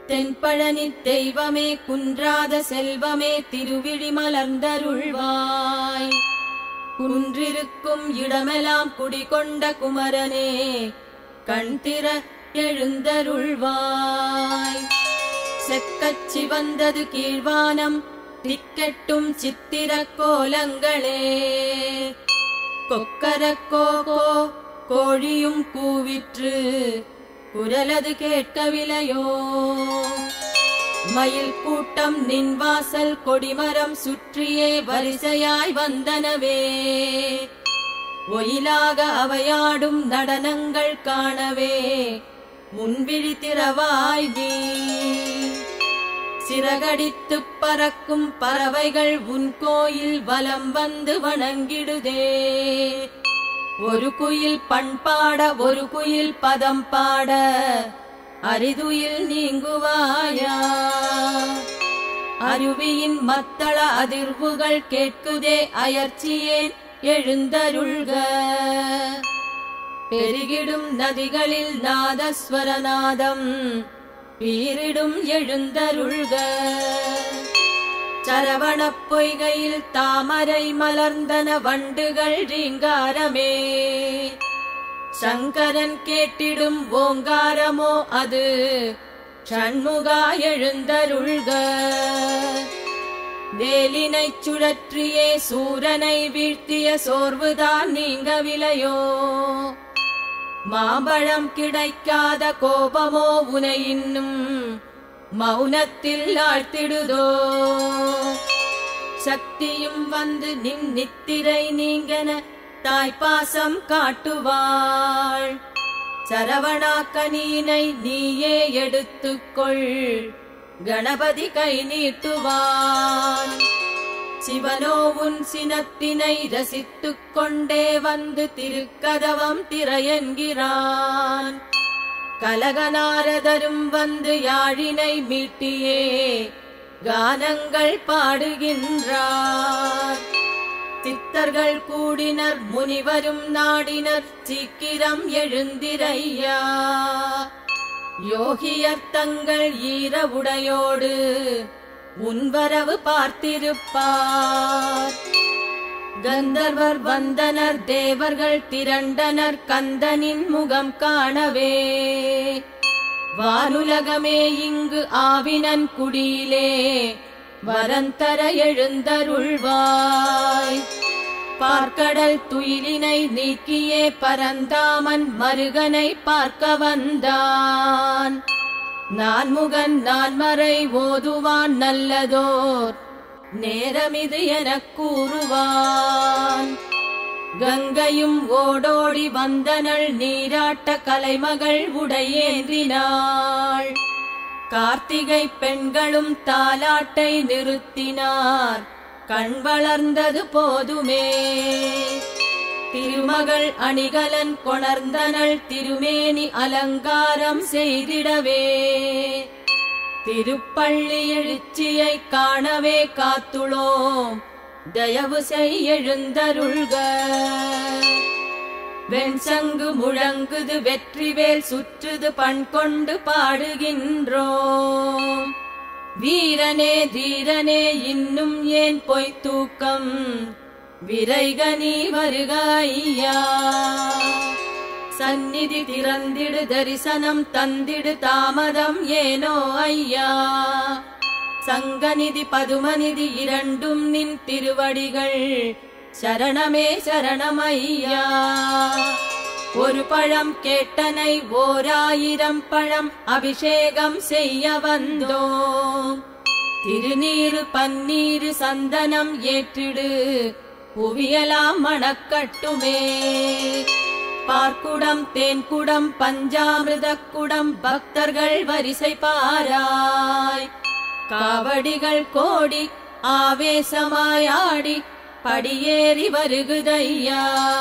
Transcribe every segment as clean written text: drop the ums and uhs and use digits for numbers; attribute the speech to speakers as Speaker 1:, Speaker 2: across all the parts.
Speaker 1: தென்பழனி தெய்வமே குன்றாத செல்வமே திருவிழி மலர்ந்தருள்வாய். குன்றிருக்கும் இடமெல்லாம் குடிகொண்ட குமரனே கண்திற எழுந்தருள்வாய். செக்கச் சிவந்தது கீழ்வானம் திக்கெட்டும் சித்திர கோலங்களே. கொக்கரக்கோ கோழியும் கூவிற்று குரலது கேட்கவில்லையோ. மயில் கூட்டம் நின் வாசல் கொடிமரம் சுற்றியே வரிசையாய் வந்தனவே. ஒயிலாக அவையாடும் நடனங்கள் காணவே முன்விழி திறவாய் நீ. சிறகடித்துப் பறக்கும் பறவைகள் உன் கோயில் வலம் வந்து வணங்கிடுதே. ஒரு குயில் பண்பாட ஒரு குயில் பதம் பாட அரிதுயில் நீங்குவாயா. அருவியின் மத்தள அதிர்வுகள் கேட்குதே அயர்ச்சியேன் எழுந்தருள்க. பெருகிடும் நதிகளில் நாதஸ்வரநாதம் பீரிடும் எழுந்தருள்க. சரவணப் பொய்கையில் தாமரை மலர்ந்தன வண்டுகள் ரீங்காரமே. சங்கரன் கேட்டிடும் ஓங்காரமோ அது ஷண்முகா எழுந்தருள்க. வேலினைச் சுழற்றியே சூரனை வீழ்த்திய சோர்வுதான் நீங்கவில்லையோ. மாம்பழம் கிடைக்காத கோபமோ உனை இன்னும் மௌனத்தில் ஆழ்த்திடுதோ. சக்தியும் வந்து நின் நித்திரை நீங்கன தாய்ப்பாசம் காட்டுவாள். சரவணாக்கனீனை நீயே எடுத்துக்கொள் கணபதி கை நீட்டுவான். சிவனோ உன் சினத்தினை ரசித்துக் கொண்டே வந்து திருக்கதவம் திரையென்கிறான். கலகநாரதரும் வந்து யாழினை மீட்டியே கானங்கள் பாடுகின்றார். சித்தர்கள் கூடினர் முனிவரும் நாடினர் சீக்கிரம் எழுந்திரையா. யோகியர் தங்கள் ஈர உடையோடு உன்வரவு பார்த்திருப்பார். கந்தர்வர் வந்தனர் தேவர்கள் திரண்டனர் கந்தனின் முகம் காணவே. வானுலகமே இங்கு ஆவினன் குடியிலே வரந்தர எழுந்தருள்வாய். பார்க்கடல் துயிலினை நீக்கியே பரந்தாமன் மருகனை பார்க்க வந்தான். நான்முகன் நான்மறை ஓதுவான் நல்லதோர் நேரமிது எனக் கூறுவான். கங்கையும் ஓடோடி வந்தனள் நீராட்ட கலைமகள் உடையேந்தினாள். கார்த்திகை பெண்களும் தாலாட்டை நிறுத்தினார் கண் வளர்ந்தது போதுமே. திருமகள் அணிகலன் கொணர்ந்தனள் திருமேனி அலங்காரம் செய்திடவே. திருப்பள்ளி எழுச்சியை காணவே காத்துளோம் தயவு செய் எழுந்தருள்க. வெண்சங்கு முழங்குது வெற்றிவேல் சுற்றுது பண் கொண்டு பாடுகின்றோம். வீரனே தீரனே இன்னும் ஏன் பொய் தூக்கம் விரைகனி வருக ஐயா. சந்நிதி திறந்திடு தரிசனம் தந்திடு தாமதம் ஏனோ ஐயா. சங்கநிதி பதுமநிதி இரண்டும் நின் திருவடிகள் சரணமே சரணமையா. ஒரு பழம் கேட்டனை 1000 பழம் அபிஷேகம் செய்ய வந்தோம். திருநீரு பன்னீரு சந்தனம் ஏற்றிடு புவியலாம் மணக்கட்டுமே. பார்க்குடம் தேன்குடம் பஞ்சாமிர்த குடம் பக்தர்கள் வரிசை பாராய். காவடிகள் கோடி ஆவேசமாயாடி படியேறி வருகுதையா.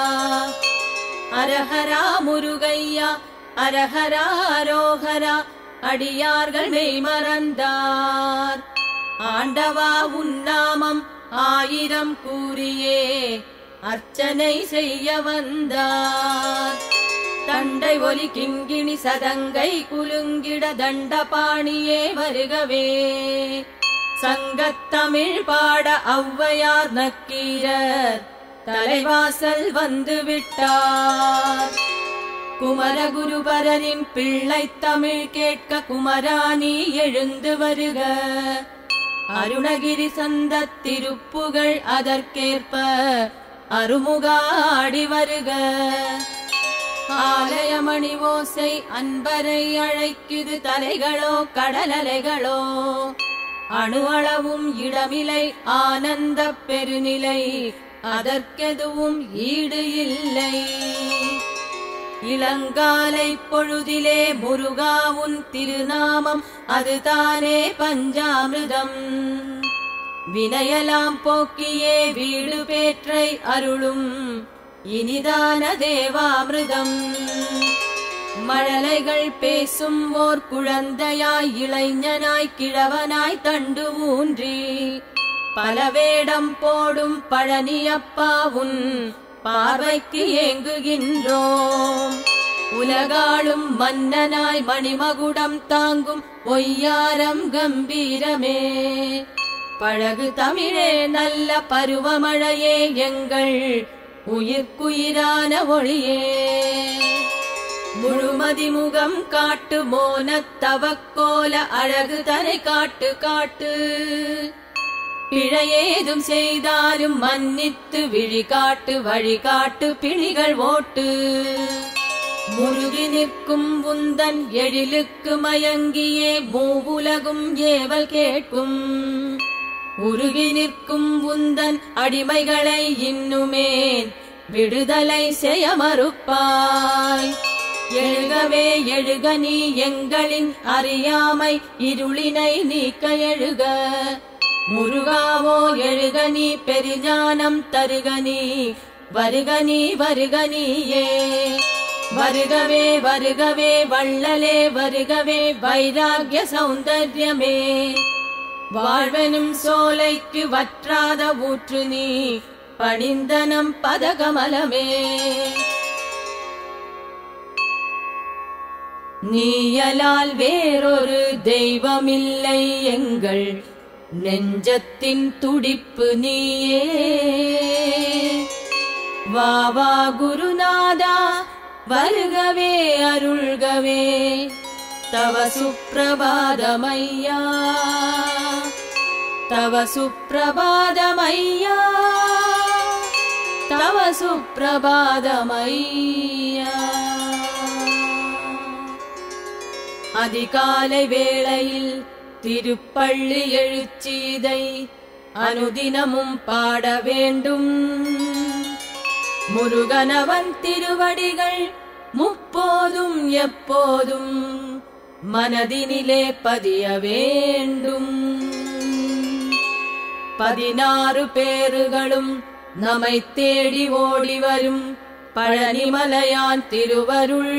Speaker 1: அரஹரா முருகையா அரஹரா அரோஹரா அடியார்கள் மெய் மறந்தார். ஆண்டவா உன்னாமம் 1000 கூறியே அர்ச்சனை செய்ய வந்தார். தண்டை படை ஒலி கிண்கிணி சதங்கை குலுங்கிட தண்டபாணியே வருகவே. சங்கத்தமிழ் பாட ஔவையார் நக்கீரர் தலைவாசல் வந்து விட்டார். குமரகுருபரரின் பிள்ளை தமிழ் கேட்க குமராணி எழுந்து வருக. அருணகிரி சந்த திருப்புகழ் அதற்கேற்ப அருமுகாடி வருக. ஆலயமணி ஓசை அன்பரை அழைக்குது. தலைகளோ கடலலைகளோ அணு அளவும் இடமில்லை ஆனந்த பெருநிலை அதற்கெதுவும் ஈடு இல்லை. இளங்காலை பொழுதிலே முருகா உன் திருநாமம் அதுதானே பஞ்சாமிர்தம். வினையலாம் போக்கியே வீடு பேற்றை அருளும் இனிதான தேவாமிர்தம். மழலைகள் பேசும் ஓர் குழந்தையாய் இளைஞனாய் கிழவனாய் தண்டு ஊன்றி பல வேடம் போடும் பழனியப்பா உன் பார்வைக்கு ஏங்குகின்றோம். உலகாளும் மன்னனாய் மணிமகுடம் தாங்கும் ஒய்யாரம் கம்பீரமே. பழகு தமிழே நல்ல பருவமழையே எங்கள் உயிர்க்குயிரான ஒளியே. முழுமதி முகம் காட்டு மோனத்தவக்கோல அழகு தரை காட்டு காட்டு. பிழையேதும் செய்தாலும் மன்னித்து விழிகாட்டு வழிகாட்டு பிணிகள் ஓட்டு. முருகி நிற்கும் உந்தன் எழிலுக்கு மயங்கியே மூவுலகும் ஏவல் கேட்கும். உருகி நிற்கும் உந்தன் அடிமைகளை இன்னுமே விடுதலை செய்ய மறுப்பாய். எழுகவே எழுக நீ எங்களின் அறியாமை இருளினை நீக்க எழுக. முருகாவோ எழுக நீ பெருஞானம் தருக நீ வருக நீ வருக நீயே. வருகவே வருகவே வள்ளலே வருகவே வைராகிய சௌந்தர்யமே. வாழ்வெனும் சோலைக்கு வற்றாத ஊற்று நீ பணிந்தனம் பதகமலமே. நீயலால் வேறொரு தெய்வமில்லை எங்கள் நெஞ்சத்தின் துடிப்பு நீயே. வா வா குருநாதா வருகவே அருள்கவே தவ சுப்பிரபாதமையா தவ சுப்பிரபாதமையா தவ சுப்பிரபாதமையா. அதிகாலை வேளையில் திருப்பள்ளி எழுச்சீதை அனுதினமும் பாட வேண்டும். முருகனவன் திருவடிகள் முப்போதும் எப்போதும் மனதினிலே பதிய வேண்டும். 16 பேறுகளும் நம்மை தேடி ஓடி வரும் பழனிமலையான் திருவருள்.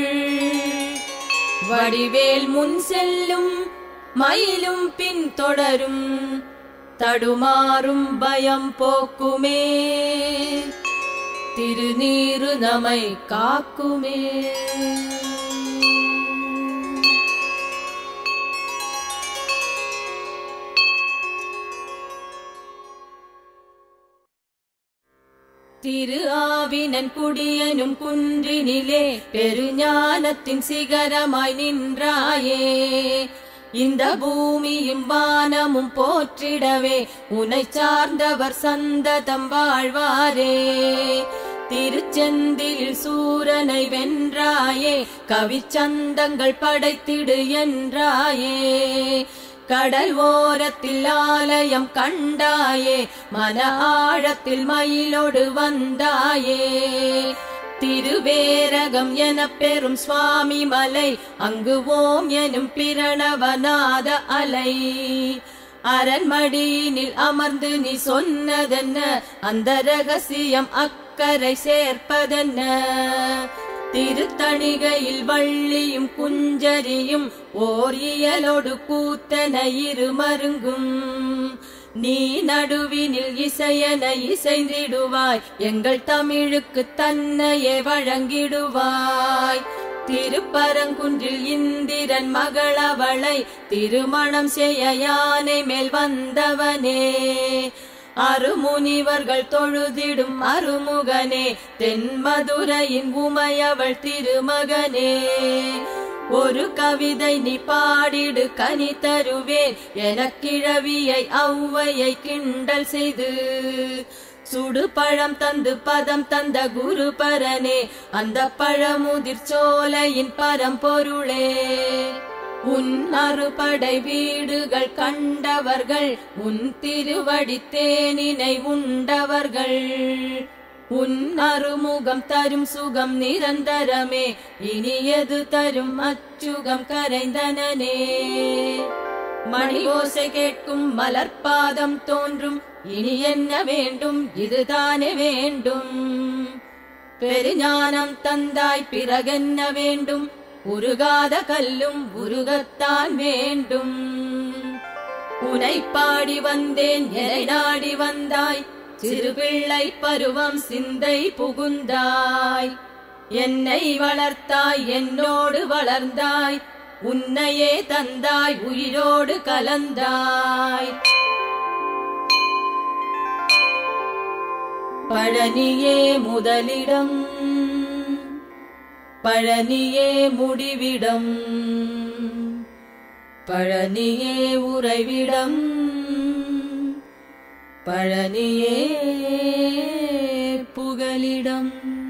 Speaker 1: வடிவேல் முன் செல்லும் மயிலும் பின் தொடரும் தடுமாறும் பயம் போக்குமே. திருநீரு நம்மை காக்குமே. திரு ஆவினன் குடியனும் குன்றினிலே பெருஞானத்தின் சிகரமாய் நின்றாயே. இந்த பூமியும் வானமும் போற்றிடவே உனை சார்ந்தவர் சந்ததம் வாழ்வாரே. திருச்செந்தில் சூரனை வென்றாயே, கவிச்சந்தங்கள் படைத்திடு என்றாயே. கடல் ஓரத்தில் ஆலயம் கண்டாயே, மன ஆழத்தில் மயிலோடு வந்தாயே. திருவேரகம் என பெரும் சுவாமி மலை, அங்கு ஓம் எனும் பிரணவநாத அலை. அரண்மடியினில் அமர்ந்து நீ சொன்னதென்ன, அந்த ரகசியம் அக்கறை சேர்ப்பதென்ன. திருத்தணிகையில் வள்ளியும் குஞ்சரியும் ஓர் இயலோடு கூத்தன இருமருங்கும். நீ நடுவினில் இசையன இசைந்திடுவாய், எங்கள் தமிழுக்கு தன்னையே வழங்கிடுவாய். திருப்பரங்குன்றில் இந்திரன் மகளவளை திருமணம் செய்ய யானை மேல் வந்தவனே. அருமுனிவர்கள் தொழுதிடும் அருமுகனே, தென்மதுரையின் உமையவள் திருமகனே. ஒரு கவிதை நீ பாடிடு கனி தருவேன், எனக்கிழவியை ஔவையை கிண்டல் செய்து. சுடு பழம் தந்து பதம் தந்த குரு பரனே, அந்த பழமுதிர் சோலையின் பரம்பொருளே. உன் அறுபடை வீடுகள் கண்டவர்கள், உன் திருவடி தேனினை உண்டவர்கள். உன் அருமுகம் தரும் சுகம் நிரந்தரமே, இனியது தரும் அச்சுகம் கரைந்தனனே. மணி ஓசை கேட்கும் மலர்பாதம் தோன்றும், இனி என்ன வேண்டும் இதுதானே வேண்டும். பெருஞானம் தந்தாய் பிறகென்ன வேண்டும், உருகாத கல்லும் உருகத்தான் வேண்டும். உனை பாடி வந்தேன் என்னை நாடி வந்தாய், சிறு பிள்ளை பருவம் சிந்தை புகுந்தாய். என்னை வளர்த்தாய் என்னோடு வளர்ந்தாய், உன்னையே தந்தாய் உயிரோடு கலந்தாய். பழனியே முதலிடம், பழனியே முடிவிடம், பழனியே உறைவிடம், பழனியே புகலிடம்.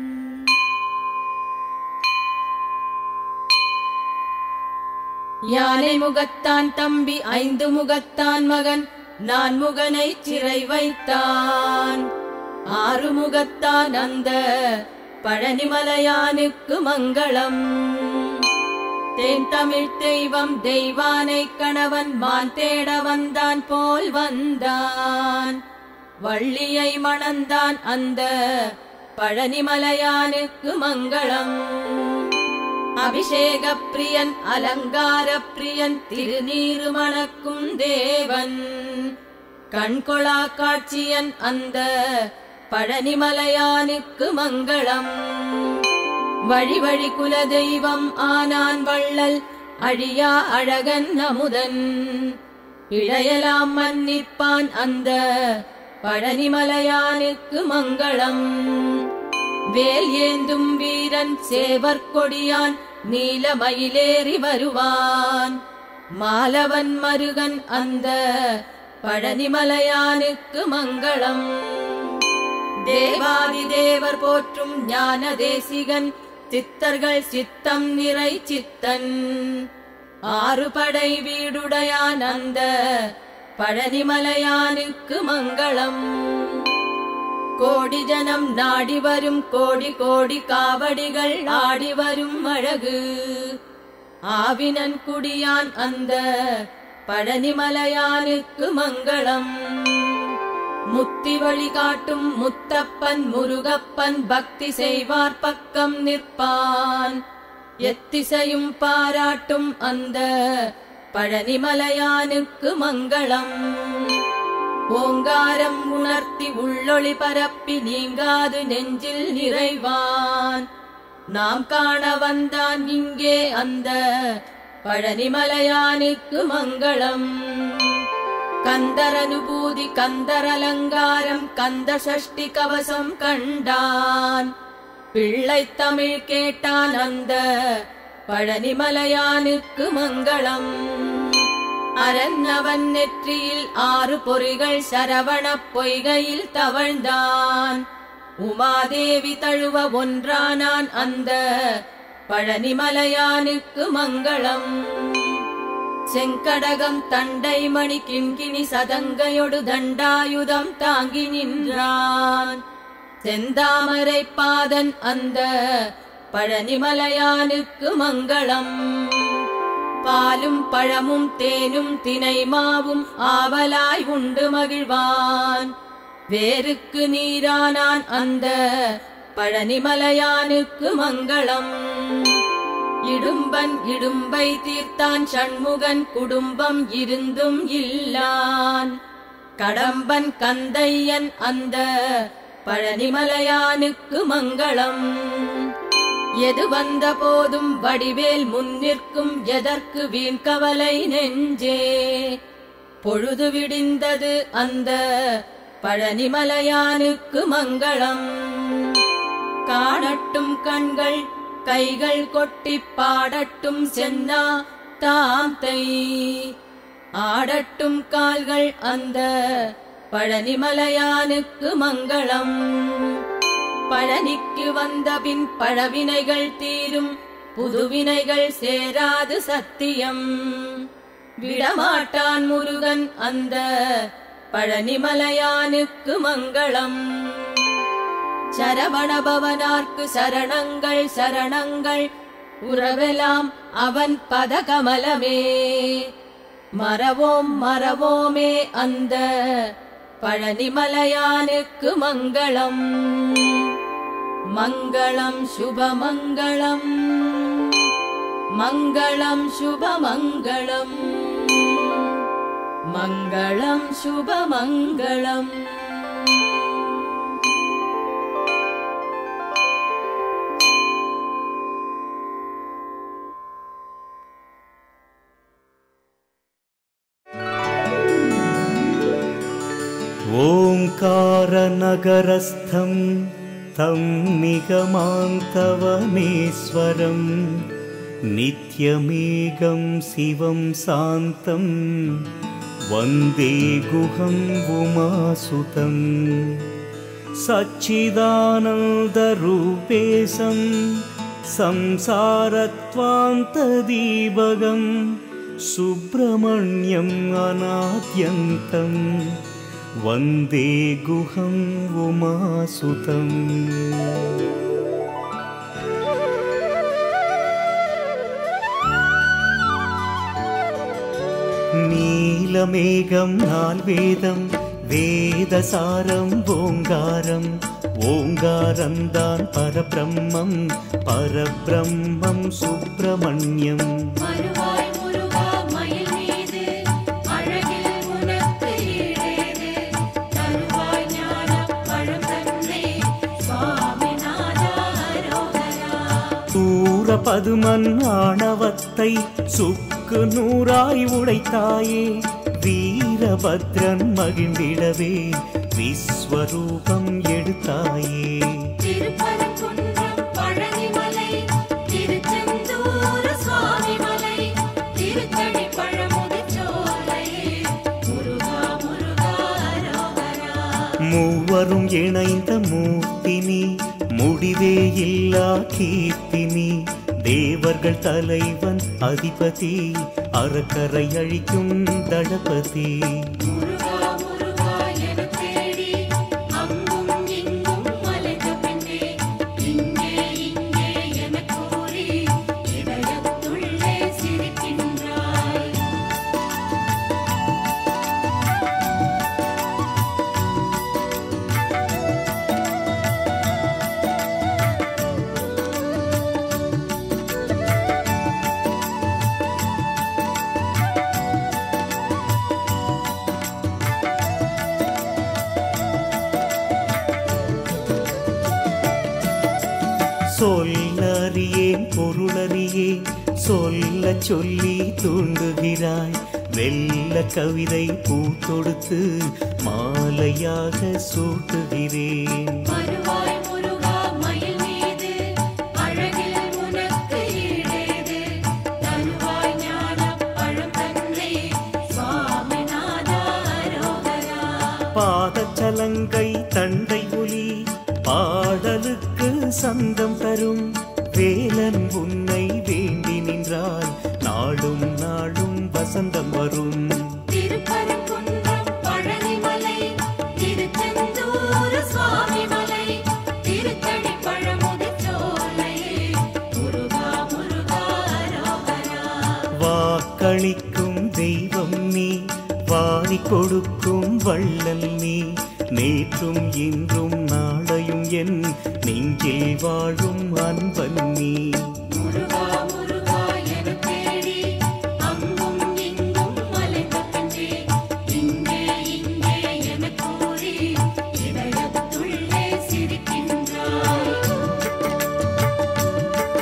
Speaker 1: யானை முகத்தான் தம்பி ஐந்து முகத்தான் மகன், நான் முகனை சிறை வைத்தான். ஆறு முகத்தான் அந்த பழனிமலையானுக்கு மங்களம். தேன் தமிழ் தெய்வம் தெய்வானை கணவன் மான் தேட வந்தான் போல் வந்தான். வள்ளியை மணந்தான் அந்த பழனிமலையானுக்கு மங்களம். அபிஷேக பிரியன் அலங்கார பிரியன் திருநீரு மணக்கும் தேவன். கண்கொளா காட்சியன் அந்த பழனிமலையானுக்கு மங்களம். வழி வழி குல தெய்வம் ஆனான் வள்ளல், அழியா அழகன் அமுதன். இழையலாம் மன்னிப்பான் அந்த பழனிமலையானுக்கு மங்களம். வேல் ஏந்தும் வீரன் சேவற்கொடியான், நீலமயிலேறி வருவான். மாலவன் மருகன் அந்த பழனிமலையானுக்கு மங்களம். தேவாதி தேவர் போற்றும் ஞான தேசிகன், சித்தர்கள் சித்தம் நிறை சித்தன். ஆறு படை வீடுடையான் அந்த பழனிமலையானுக்கு மங்களம். கோடி ஜனம் நாடி வரும் கோடி கோடி காவடிகள் ஆடி வரும் அழகு. ஆவினன் குடியான் அந்த பழனிமலையானுக்கு மங்களம். முத்தி வழி காட்டும் முத்தப்பன் முருகப்பன், பக்தி செய்வார் பக்கம் நிற்பான். எத்திசையும் பாராட்டும் அந்த பழனிமலையானுக்கு மங்களம். ஓங்காரம் உணர்த்தி உள்ளொளி பரப்பி நீங்காது நெஞ்சில் நிறைவான். நாம் காண வந்தான் இங்கே அந்த பழனிமலையானுக்கு மங்களம். கந்தரனுபூதி கந்தரலங்காரம் கந்த சஷ்டி கவசம் கண்டான். பிள்ளை தமிழ் கேட்டான் அந்த பழனிமலையானுக்கு மங்களம். அரண்ணவன் நெற்றியில் ஆறு பொறிகள் சரவண பொய்கையில் தவழ்ந்தான். உமாதேவி தழுவ ஒன்றானான் அந்த பழனிமலையானுக்கு மங்களம். செங்கடகம் தண்டை மணி கிண்கிணி சதங்கையொடு தண்டாயுதம் தாங்கி நின்றான். செந்தாமரை பாதன் அந்த பழனிமலையானுக்கு மங்களம். பாலும் பழமும் தேனும் தினை மாவும் ஆவலாய் உண்டு மகிழ்வான். வேருக்கு நீரானான் அந்த பழனிமலையானுக்கு மங்களம். இடும்பன் இடும்பை தீர்த்தான் சண்முகன், குடும்பம் இருந்தும் இல்லான். கடம்பன் கந்தையன் அந்த பழனிமலையானுக்கு மங்களம். எது வந்த போதும் வடிவேல் முன்னிற்கும் எதற்கு வீண் கவலை நெஞ்சே. பொழுது விடிந்தது அந்த பழனிமலையானுக்கு மங்களம். காணட்டும் கண்கள் கைகள் கொட்டி பாடட்டும் சென்னா தாந்தை. ஆடட்டும் கால்கள் அந்த பழனிமலையானுக்கு மங்களம். பழனிக்கு வந்த பின் பழவினைகள் தீரும், புதுவினைகள் சேராது சத்தியம். விடமாட்டான் முருகன் அந்த பழனிமலையானுக்கு மங்களம். சரவணபவனார்க்கு சரணங்கள் சரணங்கள், உறவெல்லாம் அவன் பதகமலமே. மறவோம் மறவோமே அந்த பழனிமலையானுக்கு மங்களம். மங்களம் சுபமங்களம், மங்களம் சுபமங்களம், மங்களம் சுபமங்களம்.
Speaker 2: ओंकारनगरस्थं तं निगमान्तवनेश्वरं नित्यमेघं शिवं शान्तं वन्दे गुहं उमासुतं सच्चिदानन्दरूपेशं संसारत्वान्तदीपकं सुब्रह्मण्यम् अनाद्यन्तम् वन्दे गुहं उमासुतं। नीलमेघं नाल्वेदं वेदसारं ओङ्कारं ओङ्कारं दान् परब्रह्मं परब्रह्मं सुब्रह्मण्यं। பதுமன் ஆணவத்தை சுக்கு நூறாய் உடைத்தாயே, வீரபத்ரன் மகிழ்ந்திடவே விஸ்வரூபம் எடுத்தாயே.
Speaker 3: திருப்பரங்குன்றம் பழனிமலை திருச்செந்தூர் சுவாமிமலை திருத்தணி பழமுதிர்ச்சோலையே முருகா முருகா அரோகரா.
Speaker 2: மூவரும் இணைந்த மூர்த்தினி, முடிவே இல்லா கீர்த்தினி, தேவர்கள் தலைவன் அதிபதி, அறக்கரை அழிக்கும் தளபதி.
Speaker 3: முருகா முருகா என தேடி அங்கும் இங்கும் அலைந்த பின்னே இங்கே இங்கே என கூறி இதயத்துள்ளே சிரிக்கின்றாய்.
Speaker 2: சொல்லறியேன் பொருளறியேன் சொல்ல சொல்லி தூண்டுகிறாய், வெள்ள கவிதை பூ தொடுத்து மாலையாக சூட்டுகிறேன்.
Speaker 3: வருவாய் முருகா மயில் மீது அழகில் உனக்கு ஈடேது, தருவாய் ஞானப் பழம் தன்னை சுவாமிநாதா அரோகரா.
Speaker 2: பாதச்சலங்கை தண்டை ஒலி பாடலுக்கு சந்தம் தரும், வேலன் உன்னை வேண்டி நின்றால் நாடும் நாடும் வசந்தம் வரும்.
Speaker 3: திருப்பரங்குன்றம் பழனிமலை திருச்செந்தூர் சுவாமிமலை திருத்தணி பழமுதிர்ச்சோலையே முருகா முருகா அரோகரா.
Speaker 2: வாக்களிக்கும் தெய்வம் நீ, வாரி கொடுக்கும் வள்ளல் நீ, நேற்றும் இன்றும் நாளையும் என் நெஞ்சில் வாழும் அன்பன் நீ.
Speaker 3: முருகா முருகா என தேடி அங்கும் இங்கும் அலைந்த பின்னே இங்கே இங்கே என கூறி இதயத்துள்ளே சிரிக்கின்றாய்.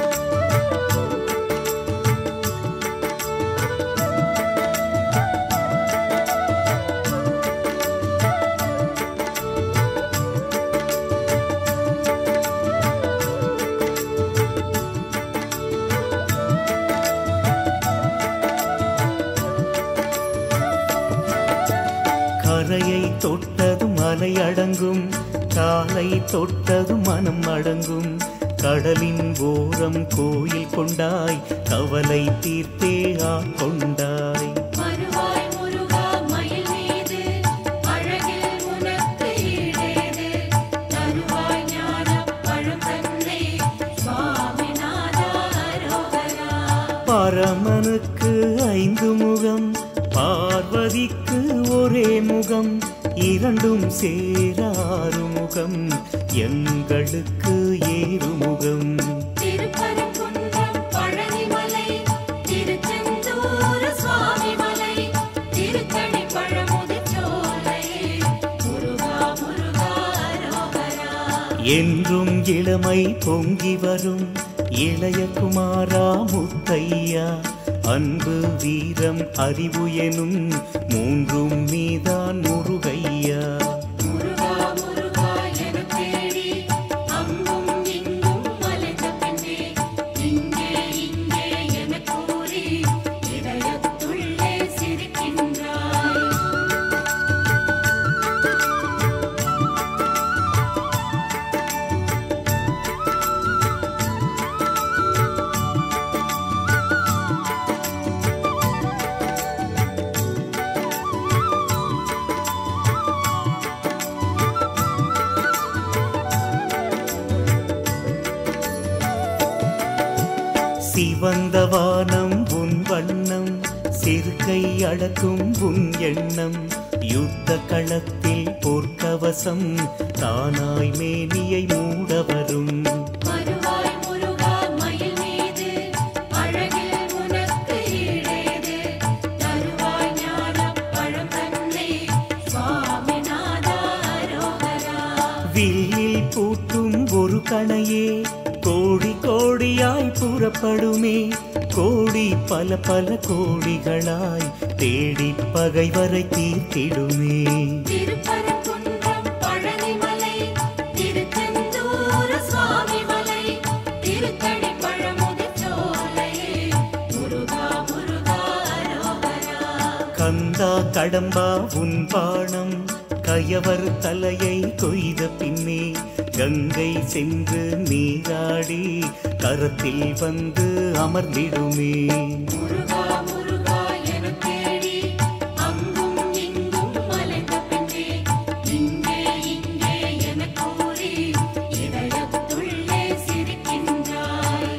Speaker 2: கரையை தொட்டதும் அலை அடங்கும், காலை தொட்டதும் மனம் அடங்கும். கடலின் ஓரம் கோயில் கொண்டாய், கவலை தீர்த்தே ஆட்கொண்டாய்.
Speaker 3: வருவாய் முருகா மயில் மீது, அழகில் உனக்கு ஈடேது. தருவாய் ஞானப் பழம் தன்னை, சுவாமிநாதா அரோகரா.
Speaker 2: பரமனுக்கு 5 முகம், பார்வதிக்கு ஒரே முகம், இரண்டும் சேர 6 முகம், எங்களுக்கு 7 முகம்.
Speaker 3: திருப்பரங்குன்றம் பழனிமலை, திருச்செந்தூர் சுவாமிமலை, திருத்தணி பழமுதிர்ச்சோலை, முருகா முருகா அரோகரா.
Speaker 2: என்றும் இளமை பொங்கி வரும் இளைய குமாரா முத்தையா, அன்பு வீரம் அறிவு எனும் 3ம் நீதான் முருகையா.
Speaker 3: முருகா முருகா எனத் தேடி, அங்கும் இங்கும் அலைந்த பின்னே, இங்கே இங்கே எனக் கூறி, இதயத்துள்ளே சிரிக்கின்றாய்.
Speaker 2: சிவந்த வானம் உன் வண்ணம், சிறுகை அடக்கும் உன் எண்ணம். யுத்த களத்தில் போர்க்கவசம், தானாய் மேனியை மூட வரும்.
Speaker 3: வருவாய் முருகா மயில் மீது, அழகில் உனக்கு ஈடேது. தருவாய் ஞானப் பழம் தன்னை, சுவாமிநாதா அரோகரா.
Speaker 2: வில்லில் பூட்டும் ஒரு கணையே, கோடி கோடியாய் புறப்படுமே. கோடி பல பல கோடிகளாய் தேடி பகைவரை தீர்த்திடுமே.
Speaker 3: திருப்பரங்குன்றம் பழனிமலை, திருச்செந்தூர் சுவாமிமலை, திருத்தணி பழமுதிர்ச்சோலை, முருகா முருகா அரோகரா.
Speaker 2: கந்தா கடம்பா உன் பாணம், கயவர் தலையை கொய்த பின்னே, கங்கை சென்று நீராடி கரத்தில் வந்து அமர்ந்திடுமே.
Speaker 3: முருகா முருகா எனத் தேடி, அங்கும் இங்கும் அலைந்த பின்னே, இங்கே இங்கே எனக் கூறி, இதயத்துள்ளே சிரிக்கின்றாய்.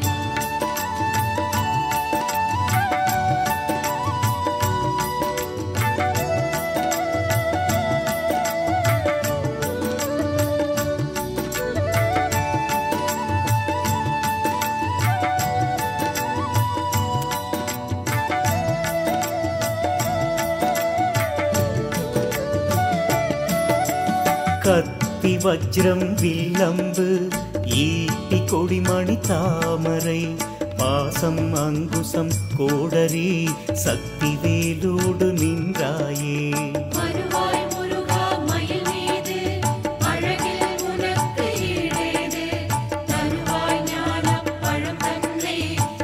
Speaker 2: கத்தி வஜ்ரம் வில்லம்பு, ஈட்டி கொடிமணி தாமரை, பாசம் அங்குசம் கோடரி, சக்தி வேலோடு நின்றாயே.
Speaker 3: வருவாய் முருகா மயில் மீது, அழகில் உனக்கு ஈடேது. தருவாய் ஞானப் பழம் தன்னை,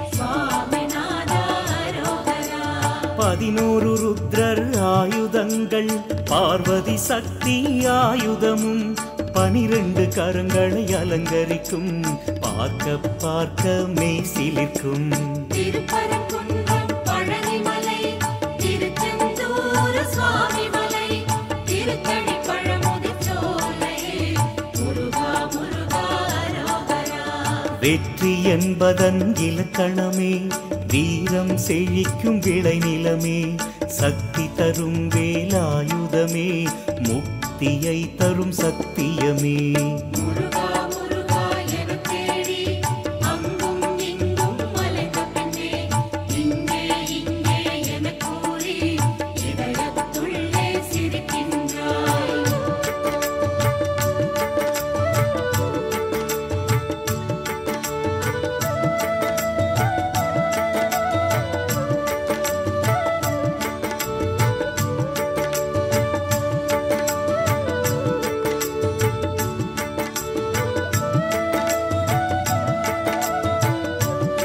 Speaker 3: சுவாமிநாதா அரோகரா.
Speaker 2: 11 ருத்ரர் ஆயுதங்கள், பார்வதி சக்தி ஆயுதமும், 12 கரங்களை அலங்கரிக்கும், பார்க்க பார்க்க மெய் சிலிர்க்கும்.
Speaker 3: திருப்பரங்குன்றம் பழனிமலை, திருச்செந்தூர் சுவாமிமலை, திருத்தணி பழமுதிர்ச்சோலை, முருகா முருகா அரோகரா.
Speaker 2: வெற்றி என்பதன் இலக்கணமே, வீரம் செழிக்கும் விளைநிலமே, சக்தி தரும் வேலாயுதமே, முக்தியை தரும் சத்தியமே.
Speaker 3: முருகா முருகா எனத் தேடி, அங்கும் இங்கும் அலைந்த பின்னே, இங்கே இங்கே எனக் கூறி, இதயத்துள்ளே சிரிக்கின்றாய்.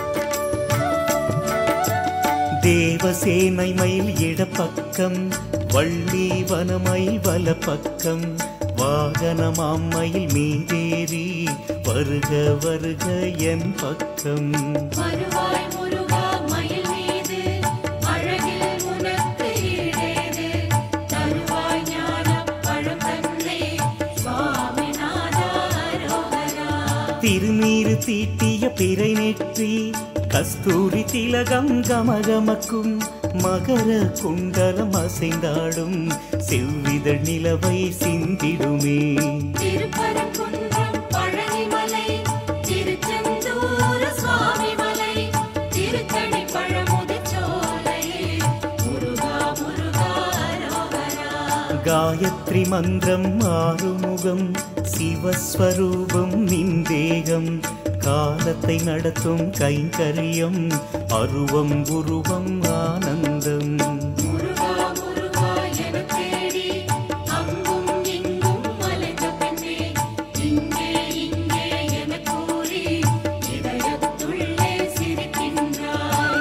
Speaker 2: தேவசேனை மயில் இடப்பக்கம், வள்ளி வனமயில் வலப்பக்கம் வாகனமாமயில் மீதேறி வருக வருக என் பக்கம்.
Speaker 3: வருவாய் முருகா மயில் மீது அழகில் உனக்கு ஈடேது தருவாய் ஞானப் பழம் தன்னை சுவாமிநாதா அரோகரா.
Speaker 2: திருநீரு தீட்டிய பிறை நெற்றி கஸ்தூரி திலகம் கமகமக்கும் மகர குண்டலம் அசைந்தாடும் செவ்விதழ் நிலவை சிந்திடுமே.
Speaker 3: திருப்பரங்குன்றம் பழனிமலை திருச்செந்தூர் சுவாமிமலை திருத்தணி பழமுதிர்ச்சோலை முருகா முருகா அரோகரா.
Speaker 2: காயத்ரி மந்திரம் ஆறுமுகம் சிவஸ்வரூபம் நிந்தேகம் காலத்தை நடத்தும் கைங்கரியம் அருவம் உருவம் ஆனந்தம்.
Speaker 3: முருகா முருகா எனத் தேடி அங்கும் இங்கும் அலைந்த பெண்ணே இங்கே இங்கே எனக் கூறி இதயத்துள்ளே சிரிக்கின்றாய்.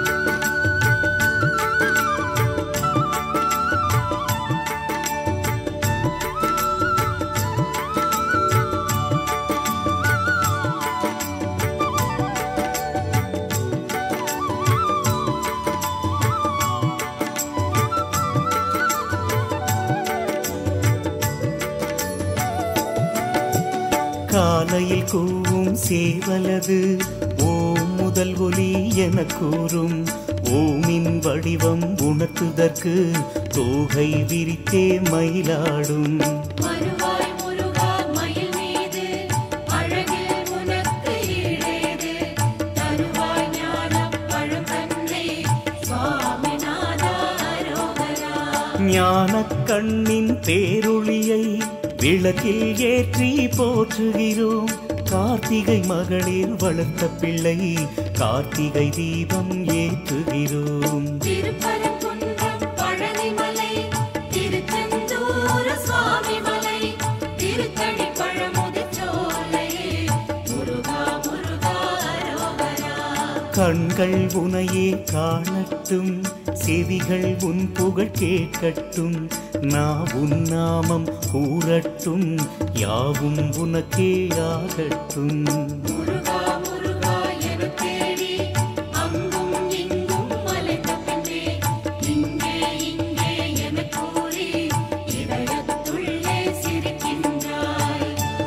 Speaker 2: காலையில் கூவும் சேவலது ஓம் முதல் ஒலி என கூறும் ஓமின் வடிவம் உணர்த்துதற்கு தோகை விரித்தே மயிலாடும்.
Speaker 3: வருவாய் முருகா மயில் மீது அழகில் உனக்கு ஈடேது தருவாய் ஞானப் பழம் தன்னை சுவாமிநாதா அரோகரா.
Speaker 2: ஞானக் கண்ணின் பேரொளியை விளக்கில் ஏற்றி போற்றுகிறோம். கார்த்திகை மகளிர் வளர்த்த பிள்ளை கார்த்திகை தீபம் ஏற்றுகிறோம்.
Speaker 3: திருப்பரங்குன்றம் பழனிமலை திருச்செந்தூர் சுவாமிமலை திருத்தணி பழமுதிர்ச்சோலை முருகா முருகா அரோகரா.
Speaker 2: கண்கள் உனையே காணட்டும் செவிகள் உன் புகழ் கேட்கட்டும் நான் உன் நாமம் கூறட்டும் யாவும் உனக்கே ஆகட்டும்.
Speaker 3: முருகா முருகா எனத் தேடி அங்கும் இங்கும் அலைந்த பெண்ணே இங்கே இங்கே எனக் கூறி இதயத்துள்ளே சிரிக்கின்றாய்.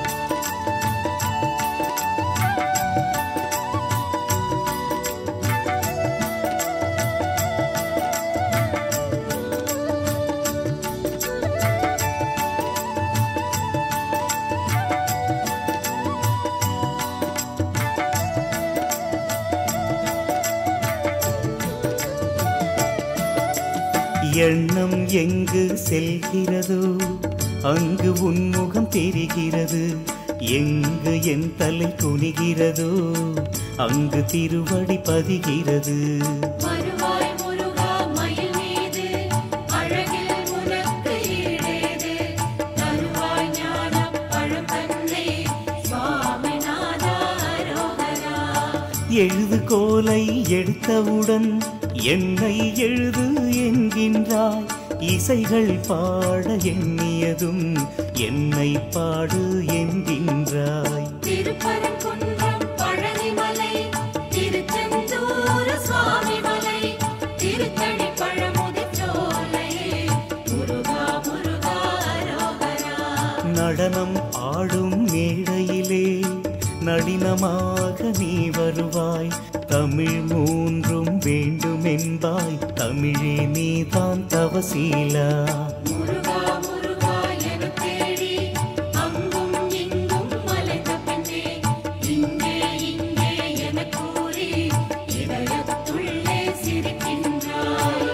Speaker 2: எண்ணம் எங்கு செல்கிறதோ அங்கு உன்முகம் தெரிகிறது எங்கு என் தலை குனிகிறதோ அங்கு திருவடி பதிகிறது.
Speaker 3: வருவாய் முருகா மயில் மீது அழகில் உனக்கு ஈடேது தருவாய் ஞானப் பழம் தன்னை சுவாமிநாதா அரோகரா.
Speaker 2: எழுதுகோலை எடுத்தவுடன் என்னை எழுது என்கின்றாய் இசைகள் பாட எண்ணியதும் என்னை பாடு என்கின்றாய்.
Speaker 3: திருப்பரங்குன்றம் பழனிமலை திருச்செந்தூர் சுவாமிமலை திருத்தணி பழமுதிர்ச்சோலை முருகா முருகா அரோகரா.
Speaker 2: நடனம் ஆடும் மேடையிலே நளினமாக நீ வருவாய் தமிழ் மூன்றும் வேண்டுமென்பாய் தமிழே நீதான் தவசீலா.
Speaker 3: முருகா முருகா எனத் தேடி அங்கும் இங்கும் அலைந்த பெண்ணே இங்கே இங்கே எனக் கூறி இதயத்துள்ளே சிரிக்கின்றாய்.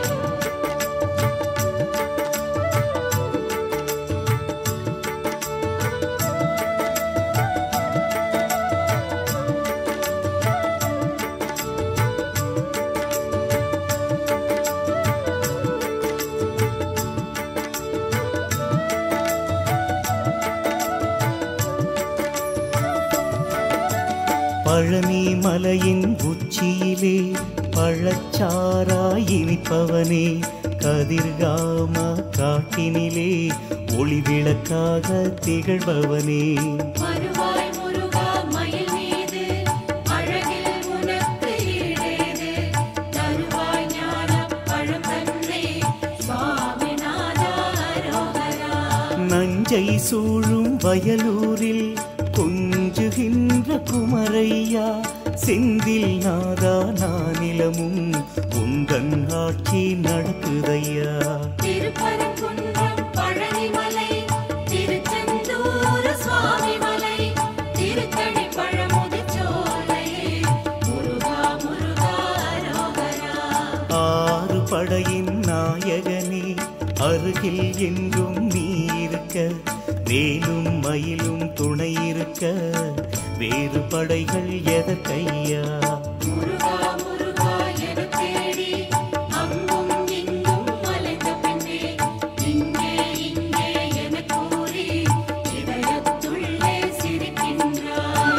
Speaker 2: பழனி மலையின் உச்சியிலே பழச்சாராய் இனிப்பவனே கதிர்காம காட்டினிலே ஒளிவிளக்காக திகழ்பவனே.
Speaker 3: வருவாய் முருகா மயில் மீது அழகில் உனக்கு ஈடேது. தருவாய் ஞானப் பழம் தந்தே சுவாமிநாதா அரோகரா.
Speaker 2: நஞ்சை சூழும் வயலூரில் கொஞ்சுகின்ற குமரையா, செந்தில் நாதா நானிலமும் உந்தன் ஆட்சி நடக்குதையா.
Speaker 3: திருப்பரங்குன்றம் பழனிமலை திருச்செந்தூர் சுவாமிமலை திருத்தணி பழமுதிர்ச்சோலை முருகா முருகா அரோகரா.
Speaker 2: ஆறு படையின் நாயகனே அருகில் என்றும் நீ இருக்க, வேலும் மயிலும் துணை இருக்க, வேறு படைகள் எதற்கையா.
Speaker 3: முருகா முருகா என தேடி அங்கும் இங்கும் அலைந்த பின்னே இங்கே இங்கே என கூறி இதயத்துள்ளே சிரிக்கின்றாய்.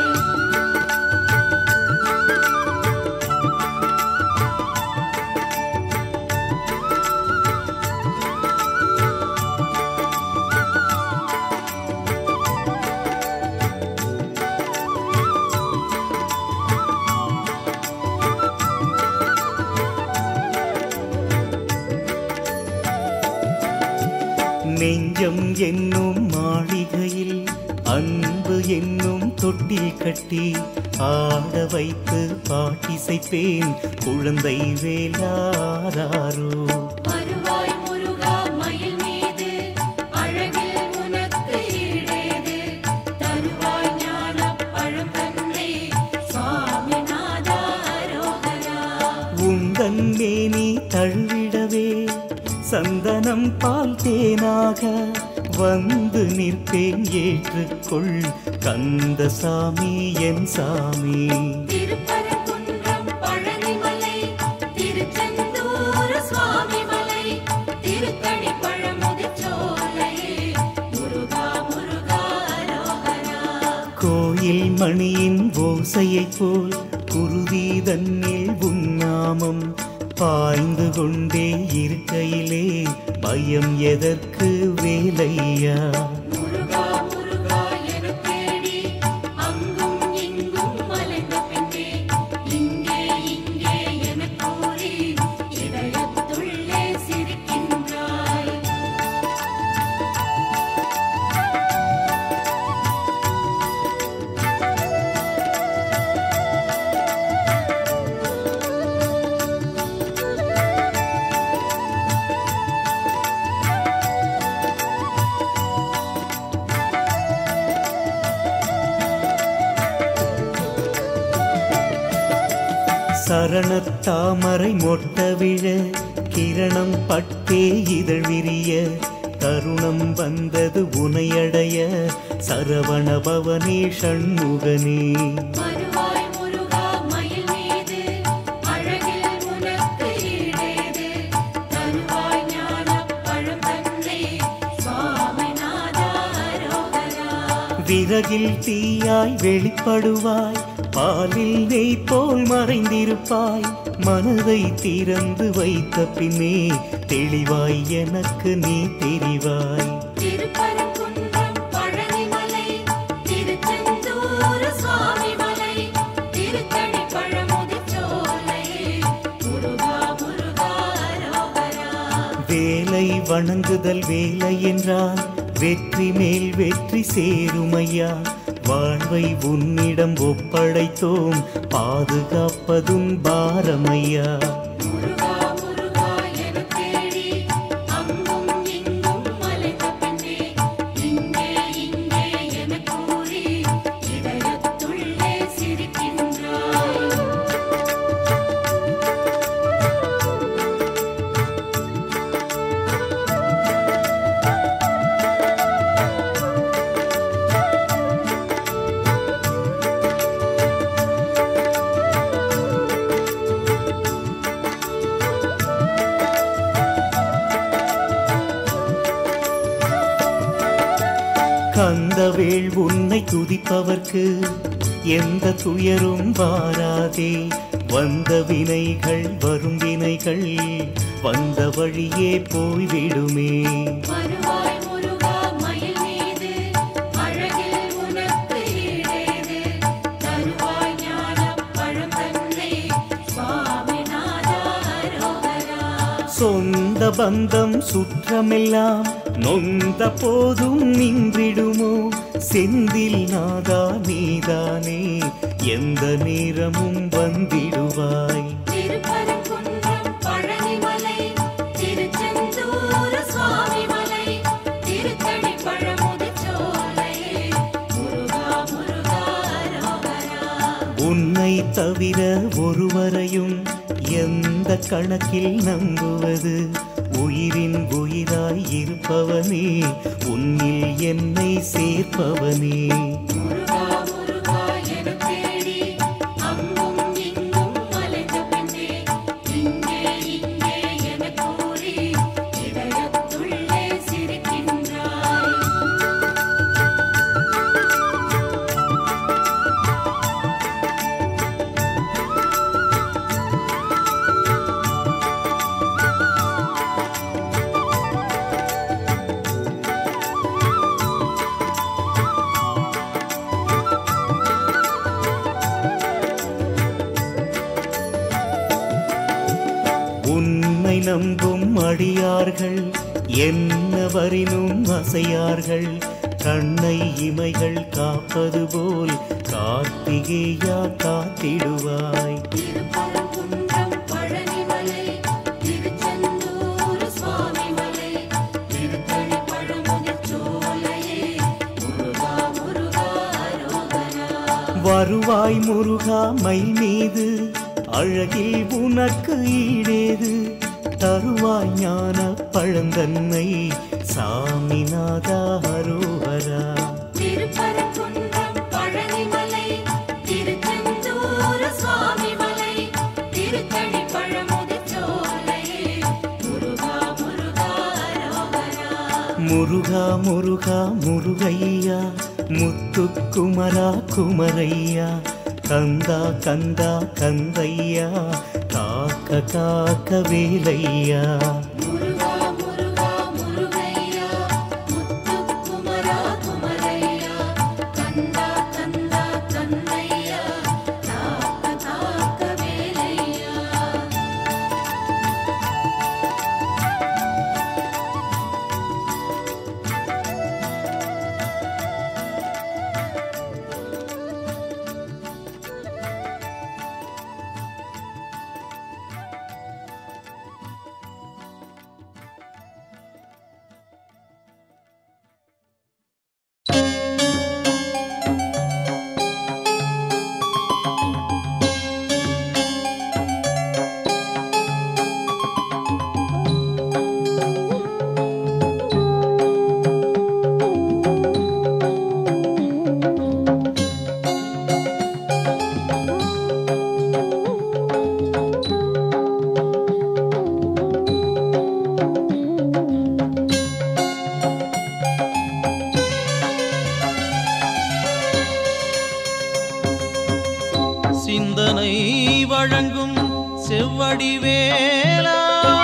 Speaker 2: நெஞ்சம் என்னும் மாளிகையில் அன்பு என்னும் தொட்டில் கட்டி ஆட வைத்து பாட்டிசைப்பேன் குழந்தை வேலாரோ.
Speaker 3: வருவாய் முருகா மயில் மீது அழகில் உனக்கு ஈடேது. தருவாய் ஞானப் பழம் தந்தே சுவாமிநாதா அரோகரா.
Speaker 2: உந்தன் மேனி தழுவிடவே சந்தனம் பால் தேனாக வந்து நிற்பேன், ஏற்றுக்கொள் கந்தசாமி என் சாமி.
Speaker 3: திருப்பரங்குன்றம் பழனிமலை திருச்செந்தூர் சுவாமிமலை திருத்தணி பழமுதிர்ச்சோலை முருகா முருகா அரோகரா.
Speaker 2: கோயில் மணியின் ஓசையைப் போல் குருதி தன்னில் உன்னாமம் பாய்ந்து கொண்டே இருக்கையிலே பயம் எதற்கு வேலையா.
Speaker 3: முருகா முருகா என தேடி அங்கும் இங்கும் அலைந்த பின்னே இங்கே இங்கே என கூறி இதயத்துள்ளே சிரிக்கின்றாய்.
Speaker 2: சரணத்தாமரை மொட்ட விழ கிரணம் பட்டே இதழ் விரிய, தருணம் வந்தது உனையடைய சரவண பவனே ஷண்முகனே.
Speaker 3: வருவாய் முருகா மயில் மீது அழகில் உனக்கு ஈடேது. தருவாய் ஞானப் பழம் தந்தே சுவாமிநாதா அரோகரா.
Speaker 2: விறகில் தீயாய் வெளிப்படுவாய், பாலில் நெய் போல் மறைந்திருப்பாய், மனதை திறந்து வைத்த பின்னே தெளிவாய் எனக்கு நீ தெரிவாய்.
Speaker 3: திருப்பரங்குன்றம் பழனிமலை திருச்செந்தூர் சுவாமிமலை திருத்தணி பழமுதிர்ச்சோலை முருகா முருகா அரோகரா.
Speaker 2: வேலை வணங்குதல் வேலை என்றால் வெற்றி மேல் வெற்றி சேருமையா. வாழ்வை உன்னிடம் ஒப்படைத்தோம், பாதுகாப்பதும் பாரமையா.
Speaker 3: முருகா முருகா என தேடி அங்கும் இங்கும் அலைந்த பின்னே இங்கே இங்கே என கூறி இதயத்துள்ளே சிரிக்கின்றாய்.
Speaker 2: கந்தவேள் உன்னை துதிப்பவர்க்கு எந்த துயரும் வாராதே. வந்த வினைகள் வரும் வினைகள் வந்த வழியே போய்விடுமே.
Speaker 3: வருவாய் முருகா மயில் மீது அழகில் உனக்கு ஈடேது தருவாய் ஞானப் பழம் தன்னை சுவாமிநாதா அரோகரா.
Speaker 2: சொந்த பந்தம் சுற்றமெல்லாம் நொந்த போதும் நின்றிடுமோ செந்தில் நாதா நீதானே எந்த நேரமும் வந்திடுவாய்.
Speaker 3: திருப்பரங்குன்றம் பழனிமலை திருச்செந்தூர் சுவாமிமலை திருத்தணி பழமுதிர்ச்சோலையே முருகா முருகா அரோகரா.
Speaker 2: உன்னை தவிர ஒருவரையும் எந்த கணக்கில் நம்புவது? உயிரின் உயிராய் இருப்பவனே உன்னில் என்னை சேர்ப்பவனே.
Speaker 3: முருகா முருகா என தேடி அங்கும் இங்கும் அலைந்த பெண்ணே இங்கே இங்கே என கூறி இதயத்துள்ளே சிரிக்கின்றாய்.
Speaker 2: உன்னை நம்பும் அடியார்கள் என்ன வரினும் அசையார்கள். கண்ணை இமைகள் காப்பது போல் கார்த்திகேயா காத்திடுவாய்.
Speaker 3: திருப்பரங்குன்றம் பழனிமலை திருச்செந்தூர் சுவாமிமலை திருத்தணி பழமுதிர்ச்சோலையே முருகா முருகா அரோகரா.
Speaker 2: வருவாய் முருகா மயில் மீது அழகில் உனக்கு ஈடேது தருவாய் ஞான பழந்தன்னை சாமிநாதா அரோகரா.
Speaker 3: திருப்பரங்குன்றம் பழனிமலை திருச்செந்தூர் சுவாமிமலை திருத்தணி பழமுதிர்ச்சோலையே முருகா முருகா அரோகரா.
Speaker 2: முருகா முருகா முருகையா முத்துக்குமரா குமரையா கந்தா கந்தா கந்தையா காக்க காக்க வேலையா.
Speaker 3: முருகா முருகா முருகையா முத்துக்குமரா குமரையா கந்தா கந்தா கந்தையா தாக்க தாக்க வேலையா.
Speaker 4: சிந்தனை வழங்கும் செவ்வடிவேலா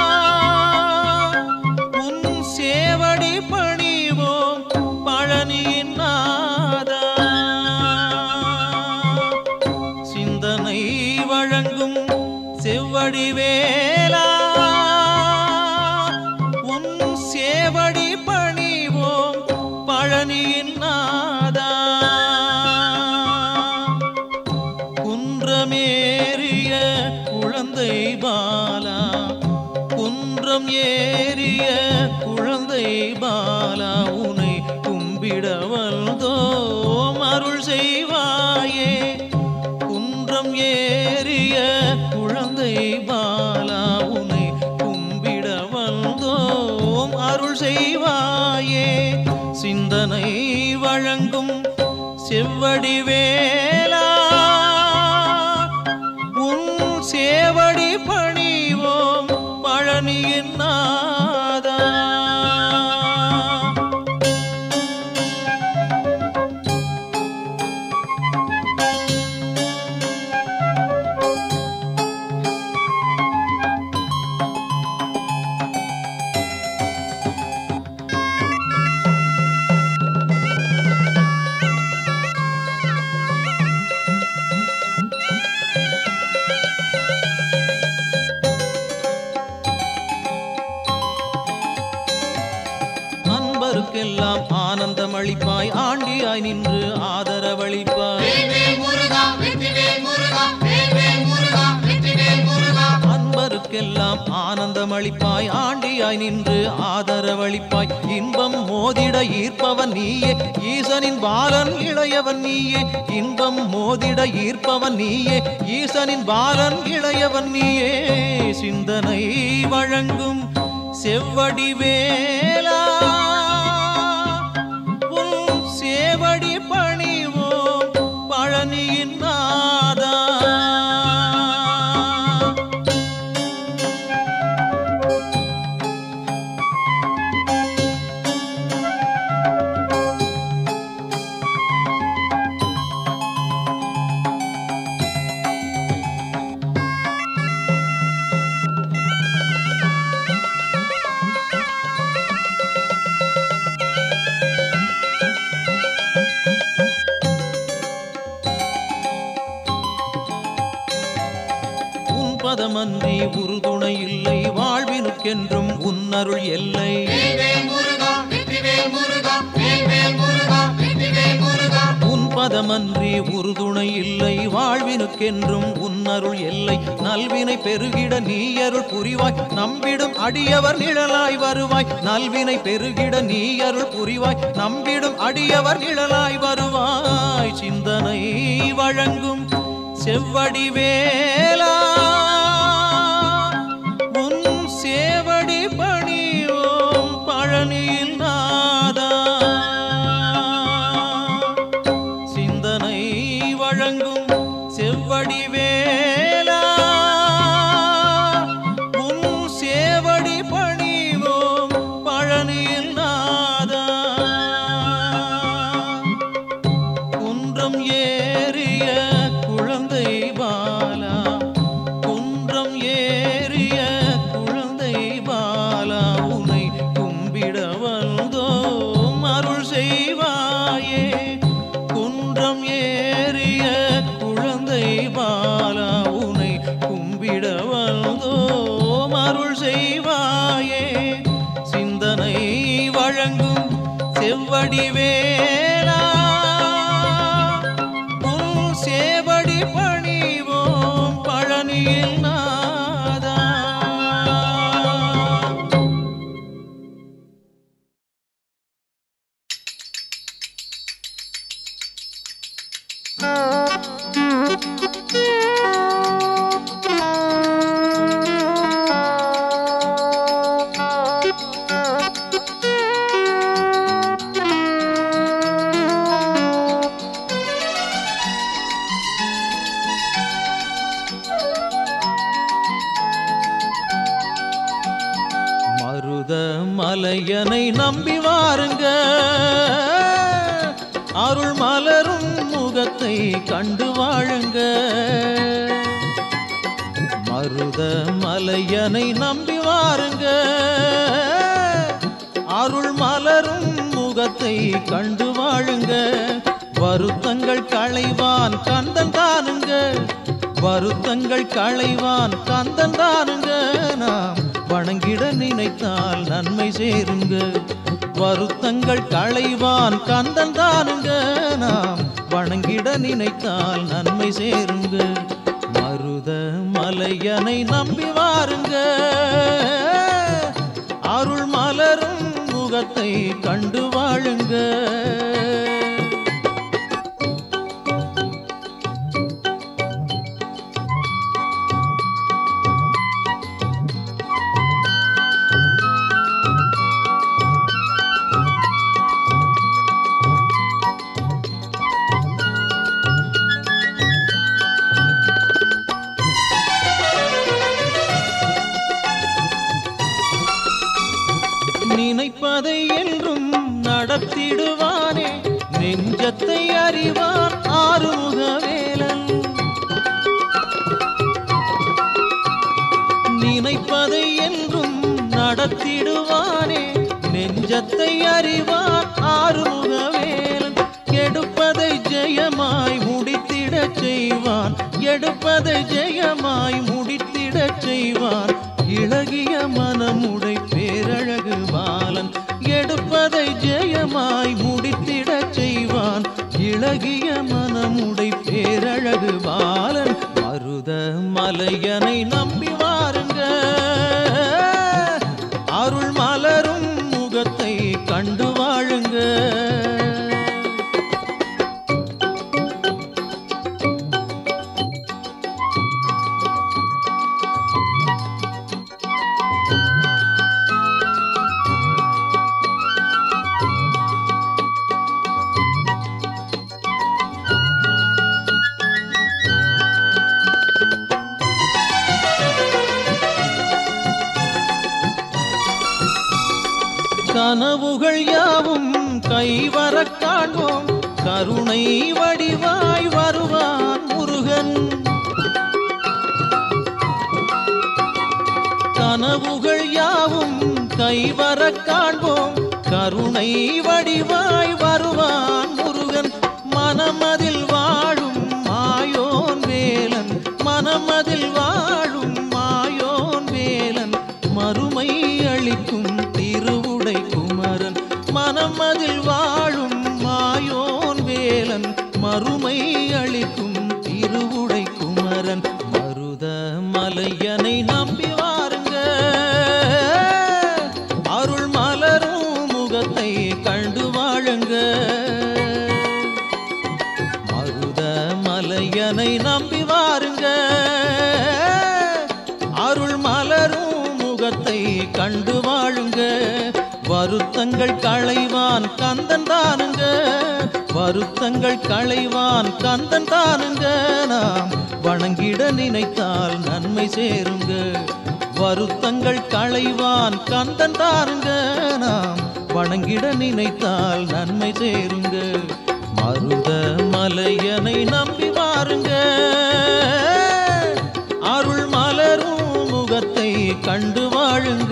Speaker 4: உன் சேவடி பணிவோம் பழனியின் நாதா. சிந்தனை வழங்கும் செவ்வடிவேலா உன் சேவடி பணிவோம் பழனியின் நாதா. குன்றமேறிய குழந்தை பாலா குன்றம் ஏறிய குழந்தை பாலா உனை கும்பிட வந்தோம் அருள் செய்வாயே. குன்றம் ஏறிய குழந்தை பாலா உனை கும்பிட வந்தோம் அருள் செய்வாயே. சிந்தனை வழங்கும் செவ்வடிவேலா உன் சேவடி பணிவோம் பழனியின் நாதா. ஆனந்தமளிப்பாய் ஆண்டியாய் நின்று ஆதரவளிப்பாய் அன்பருக்கெல்லாம் ஆனந்தமளிப்பாய் ஆண்டியாய் நின்று ஆதரவளிப்பாய் இன்பம் மோதிட ஈர்ப்பவன் நீயே ஈசனின் பாலன் இளையவன் நீயே இன்பம் மோதிட ஈர்ப்பவன் நீயே ஈசனின் பாலன் இளையவன் நீயே சிந்தனை வழங்கும் செவ்வடி வேலா உன் சேவடி பணிவோம் பழனியின் நாதா பதமன்றி உறுதுணை இல்லை வாழ்வினுக்கென்றும் உன்னருள் எல்லை உன் பதமன்றி உறுதுணை இல்லை வாழ்வினுக்கென்றும் உன்னருள் எல்லை நல்வினை பெருகிட நீயருள் புரிவாய் நம்பிடும் அடியவர் நிழலாய் வருவாய் நல்வினை பெருகிட நீயருள் புரிவாய் நம்பிடும் அடியவர் நிழலாய் வருவாய் சிந்தனை வழங்கும் செவ்வடி வேலா உன் சேவடி பணியோம் பழனியில் நாதா சிந்தனை வழங்கும் செவ்வடி வேலா உன் சேவடி பணிவோம் பழனியில் நாதா குன்றம் ஏறிய குழந்தை பாலா குன்றம் ஏறிய குழந்தை பாலா உனை கும்பிட வந்தோம் அருள் செய்வாயே குன்றம் ஏறிய குழந்தை பாலா உனை கும்பிட வந்தோம் அருள் செய்வாயே சிந்தனை வழங்கும் செவ்வடி வேலா சேவடி பணிவோம் பழனியில் நாதா மலையனை நம்பி வாருங்க அருள் மலரும் முகத்தை கண்டு வாழுங்க மருத மலையனை நம்பி வாருங்க அருள் மலரும் முகத்தை கண்டு வாழுங்க வருத்தங்கள் களைவான் கந்தன் தானுங்க வருத்தங்கள் களைவான் கந்தன் தானுங்க நாம் வணங்கிட நினைத்தால் நன்மை சேருங்க வருத்தங்கள் களைவான் கந்தன் தானுங்க நாம் வணங்கிட நினைத்தால் நன்மை சேருங்க மருத மலையனை நம்பி வாருங்க அருள் மலரும் முகத்தை கண்டு வாழுங்க நினைப்பதை என்றும் நடத்திடுவானே நெஞ்சத்தை அறிவான் ஆறுமுகவேலன் நினைப்பதை என்றும் நடத்திடுவானே நெஞ்சத்தை அறிவான் ஆறுமுகவேலன் கெடுப்பதை ஜெயமாய் முடித்திடச் செய்வான் எடுப்பதை ஜெயமாய் முடித்திடச் செய்வான் இளகிய மனமுடை பேரழகு பாலன் எடுப்பதை ஜெயமாய் முடித்திட அழகிய மனமுடை பேரழகு பாலன் மருத மலையனை நம்பி வாருங்க. அருள் மலரும் முகத்தை கண்டு வாழுங்க. கனவுகள் யாவும் கைவரக் காண்போம். கருணை வடிவாய் வருவான் முருகன். கனவுகள் யாவும் கைவரக் காண்போம். கருணை வடிவாய் வருவான் முருகன். மனமதில் வாழும் மாயோன் வேலன். மனமதில் வாழும் மாயோன் வேலன். மறுமை அளிக்கும் திருவுடை குமரன். மனமதில் வாழும் மாயோன் வேலன். மறுமை அளிக்கும் திருவுடை குமரன். மருத மலையனை நம்பி வாருங்க. அருள் மலரும் முகத்தை கண்டு வாழுங்க. மருத மலையனை நம்பி வாருங்க. அருள் மலரும் முகத்தை கண்டு வாழுங்க. வருத்தங்கள் களைவான் கந்தன் தானுங்க. வருத்தங்கள் களைவான் கந்தன் தானுங்க. நாம் வணங்கிட நினைத்தால் நன்மை சேருங்க. வருத்தங்கள் களைவான் கந்தன் தானுங்க. நாம் வணங்கிட நினைத்தால் நன்மை சேருங்க. மருத மலையனை நம்பி வாருங்க. அருள் மலரும் முகத்தை கண்டு வாழுங்க.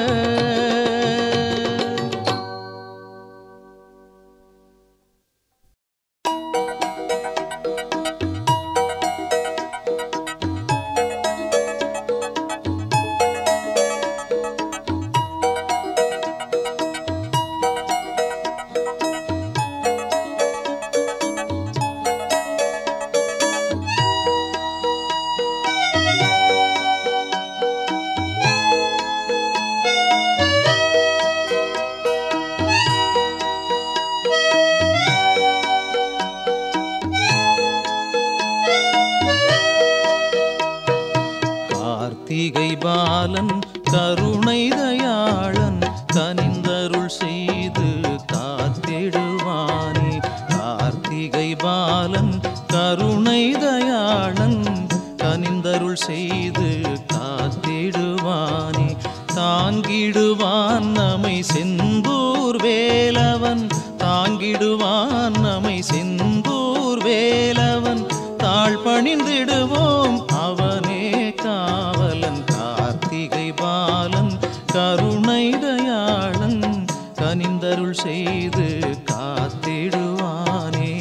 Speaker 4: கார்த்திகை பாலன் கருணை தயாளன் கனிந்தருள் செய்து காத்திடுவானே. கார்த்திகை பாலன் கருணை தயாளன் கனிந்தருள் செய்து காத்திடுவானே. தாங்கிடுவான் நம்மை செந்தூர் வேலவன். தாங்கிடுவான் நம்மை செந்தூர் வேலவன். தாழ் பணிந்திடுவோம் அவனே காவலன். கார்த்திகை பாலன் கருணை தயாளன் கனிந்தருள் செய்து காத்திடுவானே.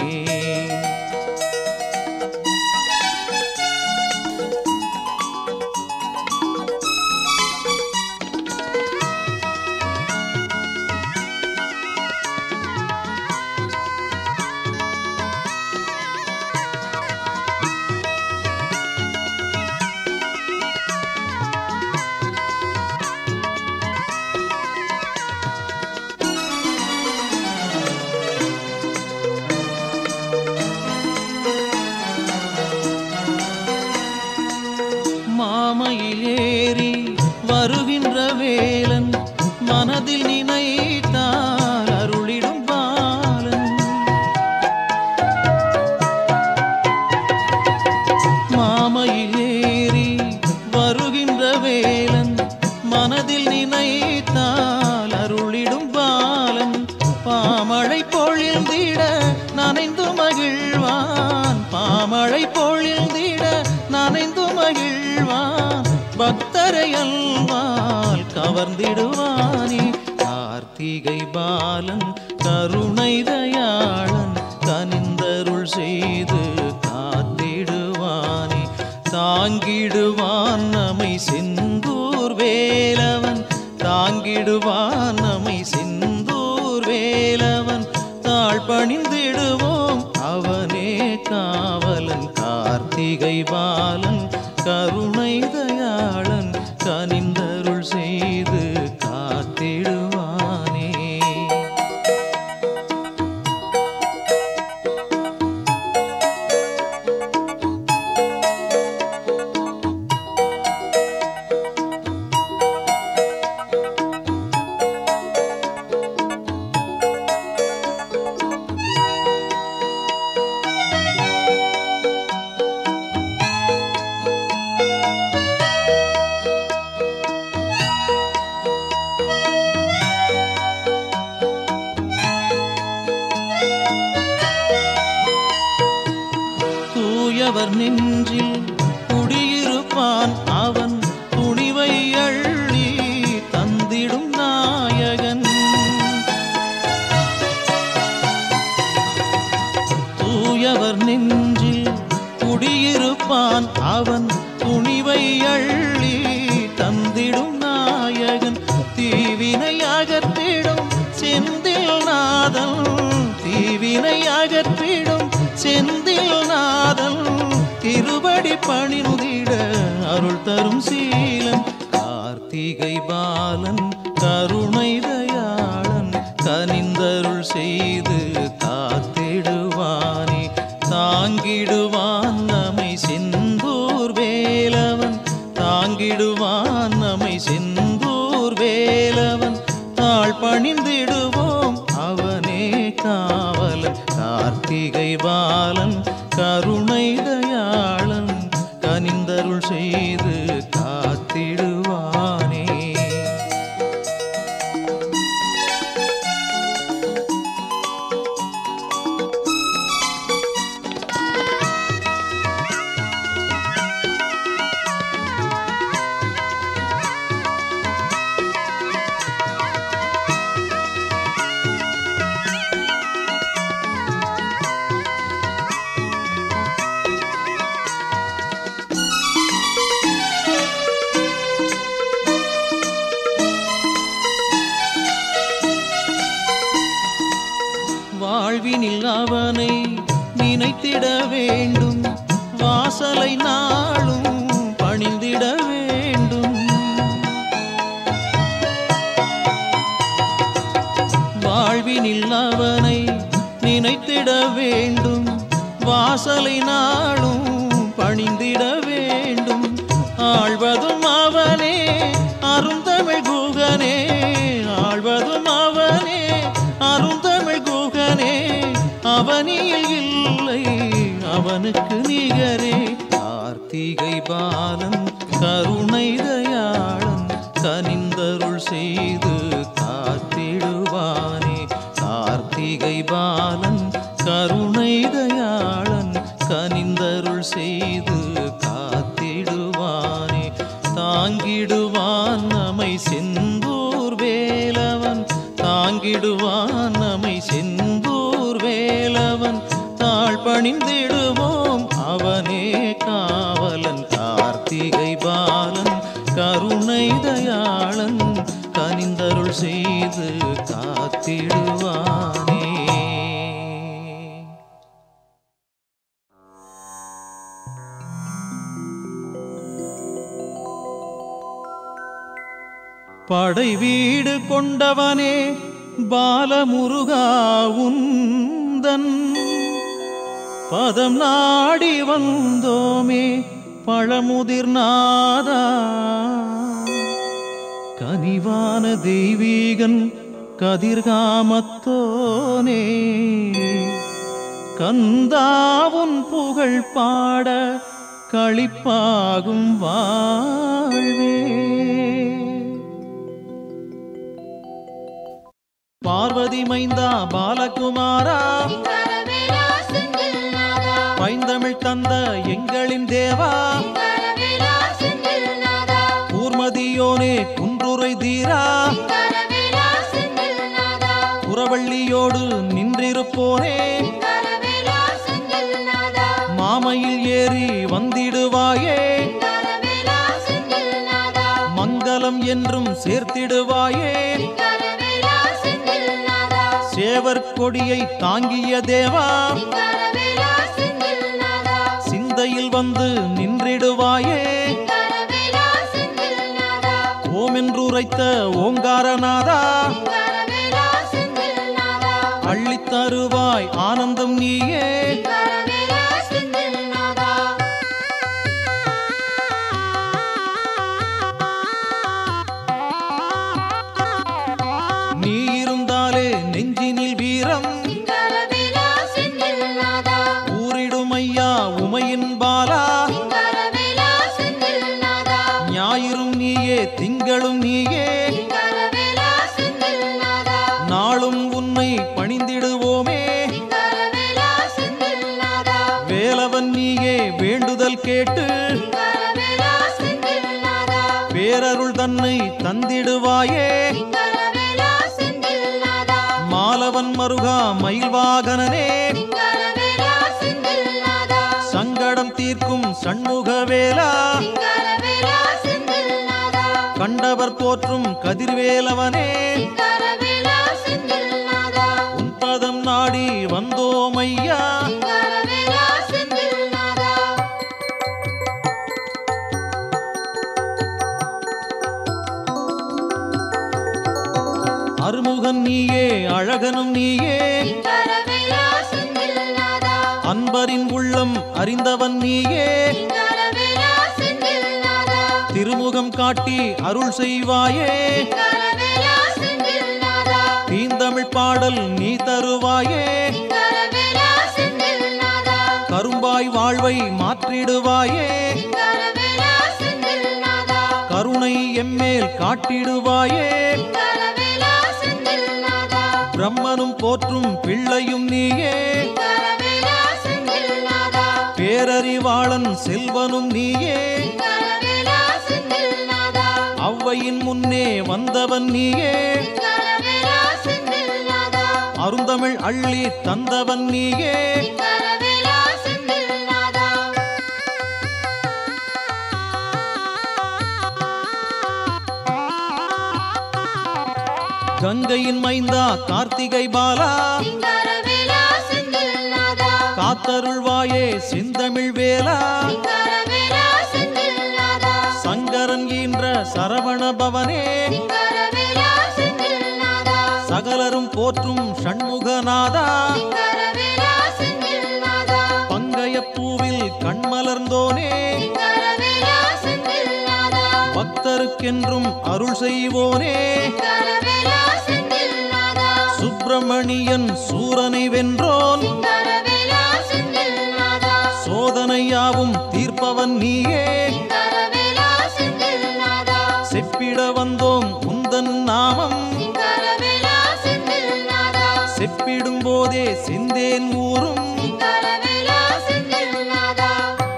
Speaker 4: மாமையில் ஏறி வருகின்ற வேலன் மனதில் நினைத்தால் அருளிடும் பாலன். மாமையில் ஏறி வருகின்ற வேலன் மனதில் நினைத்தால் அருளிடும் பாலன். பாமழை பொழிந்திட நனைந்து மகிழ்வான். பாமழை பொழிந்திட நனைந்து மகிழ்வான். பக்தரை அல்வால் கவர்ந்திடுவானே. கார்த்திகை பாலன் கருணை தயாளன் கனிந்தருள் செய்து காத்திடுவானே. தாங்கிடுவான் நம்மை செந்தூர் வேலவன். தாங்கிடுவான் நம்மை செந்தூர் வேலவன். தாழ் பணிந்திடுவோம் அவன் தூயவர் நெஞ்சில் குடியிருப்பான் அவன் துணிவை அள்ளி தந்திடும் நாயகன். தூயவர் நெஞ்சில் குடியிருப்பான் அவன் துணிவை அள்ளி தந்திடும் நாயகன். தீவினை அகற்றிடும் செந்தில் நாதன், தீவினை அகற்றிடும் செந்தில் நாதன். திருவடி பணிந்திட அருள் தரும் சீலன். கார்த்திகை பாலன் கருணை தயாளன், கனிந்தருள் செய்து காத்திடுவானே. தாங்கிடுவான் நம்மை செந்தூர் வேலவன், தாங்கிடுவான் நம்மை செந்தூர் வேலவன். தாழ் பணிந்திடுவோம் அவனே காவலன். கார்த்திகை பாலன் கருணை தயாளன், கனிந்தருள் செய்து காத்திடுவானே. வாழ்வினில் அவனை நினைத்திட வேண்டும், வாசலை நாளும் பணிந்திட வேண்டும். வாழ்வினில் அவனை நினைத்திட வேண்டும், வாசலை நாளும் பணிந்திட வேண்டும். ஆழ்வதும் அவனே அருந்தமிழ் குகனே, ஆழ்வதும் அவனே அருந்தமிழ் குகனே. அவனியில் இல்லை அவனுக்கு நிகரே. கார்த்திகை பாலன் கருணை தயாளன், கனிந்தருள் செய்து காத்திடுவானே. கார்த்திகை பாலன் கருணை தயாளன், கனிந்தருள் செய்து காத்திடுவானே. தாங்கிடுவான் நம்மை செந்தூர் வேலவன், தாங்கிடுவான் நம்மை செந்தூர் வேலவன். தாழ் பணிந்திடுவோம் அவனே காவலன். கார்த்திகை பாலன் கருணை தயாளன், கனிந்தருள் செய்து காத்திடுவானே. படை வீடு கொண்டவனே பாலமுருகா, உந்தன் பதம் நாடி வந்தோமே பழமுதிர்நாதா. கனிவான தெய்வீகன் கதிர்காமத்தோனே, கந்தாவுன் புகழ் பாட களிப்பாகும் வாழ்வே. பார்வதி மைந்தா பாலகுமாரா, பைந்தமிழ் தந்த எங்களின் தேவா, கூர்மதியோனே குன்றுரை தீரா, புறவள்ளியோடு நின்றிருப்போனே, மாமையில் ஏறி வந்திடுவாயே, மங்களம் என்றும் சேர்த்திடுவாயே. சேவர் கொடியை தாங்கிய தேவா, சிந்தையில் வந்து நின்றிடுவாயே. ஓமென்றுரைத்த ஓங்காரநாதா, அள்ளித்தருவாய் ஆனந்தம் நீயே. நீ இருந்தாலே நெஞ்சினில் வீரம் ஊரிடும் ஐயா உமையின் பாலா. ஞாயிறும் நீயே திங்களும் நீயே, நாளும் உன்னை பணிந்திடுவோமே. வேலவன் நீயே பேரருள் தன்னை தந்திடுவாயே
Speaker 3: சிங்கரவேலா செந்தில்நாதா
Speaker 4: மாலவன் மருகா மயில்வாகனனே
Speaker 3: சிங்கரவேலா செந்தில்நாதா
Speaker 4: சங்கடம் தீர்க்கும் சண்முகவேலா
Speaker 3: சிங்கரவேலா செந்தில்நாதா
Speaker 4: கண்டவர் போற்றும் கதிர்வேலவனே
Speaker 3: சிங்கரவேலா செந்தில்நாதா
Speaker 4: உன் பதம் நாடி வந்தோமையா
Speaker 3: சிங்கரவேலா செந்தில்நாதா
Speaker 4: அருமுகன் நீயே அழகனும் நீயே
Speaker 3: சிங்கரவேலா செந்தில்நாதா
Speaker 4: அன்பரின் உள்ளம் அறிந்தவன் நீயே
Speaker 3: சிங்கரவேலா செந்தில்நாதா
Speaker 4: திருமுகம் காட்டி அருள் செய்வாயே
Speaker 3: சிங்கரவேலா செந்தில்நாதா
Speaker 4: தீந்தமிழ் பாடல் நீ தருவாயே
Speaker 3: சிங்கரவேலா செந்தில்நாதா
Speaker 4: கரும்பாய் வாழ்வை மாற்றிடுவாயே
Speaker 3: சிங்கரவேலா செந்தில்நாதா
Speaker 4: கருணை எம்மேல் காட்டிடுவாயே
Speaker 3: சிங்கரவேலா செந்தில்நாதா
Speaker 4: பிரம்மனும் போற்றும் பிள்ளையும் நீயே
Speaker 3: சிங்கரவேலா செந்தில்நாதா
Speaker 4: பேரறிவாளன் செல்வனும் நீயே
Speaker 3: சிங்கரவேலா செந்தில்நாதா
Speaker 4: அவ்வையின் முன்னே வந்தவன் நீயே
Speaker 3: சிங்கரவேலா செந்தில்நாதா
Speaker 4: அருந்தமிழ் அள்ளி தந்தவன் நீயே
Speaker 3: சிங்கரவேலா செந்தில்நாதா
Speaker 4: கங்கையின் மைந்தா கார்த்திகை பாலா
Speaker 3: சிங்கரவேலா செந்தில்நாதா
Speaker 4: காத்தருள்வாயே செந்தமிழ் வேலா
Speaker 3: சிங்கரவேலா செந்தில்நாதா
Speaker 4: சங்கரன் ஈன்ற சரவண பவனே
Speaker 3: சிங்கரவேலா செந்தில்நாதா
Speaker 4: சகலரும் போற்றும் ஷண்முகநாதா
Speaker 3: சிங்கரவேலா செந்தில்நாதா
Speaker 4: பங்கைய பூவில் கண்மலர்ந்தோனே
Speaker 3: சிங்கரவேலா செந்தில்நாதா
Speaker 4: பக்தருக்கென்றும் அருள் செய்வோனே
Speaker 3: சிங்கரவேலா செந்தில்நாதா
Speaker 4: சுப்பிரமணியன் சூரனை வென்றோன்
Speaker 3: சிங்கரவேலா செந்தில்நாதா
Speaker 4: சோதனையாவும் தீர்ப்பவன் நீயே
Speaker 3: சிங்கரவேலா செந்தில்நாதா
Speaker 4: செப்பிட வந்தோம் உந்தன் நாமம்
Speaker 3: சிங்கரவேலா செந்தில்நாதா
Speaker 4: செப்பிடும் போதே சிந்தேன் ஊரும்
Speaker 3: சிங்கரவேலா செந்தில்நாதா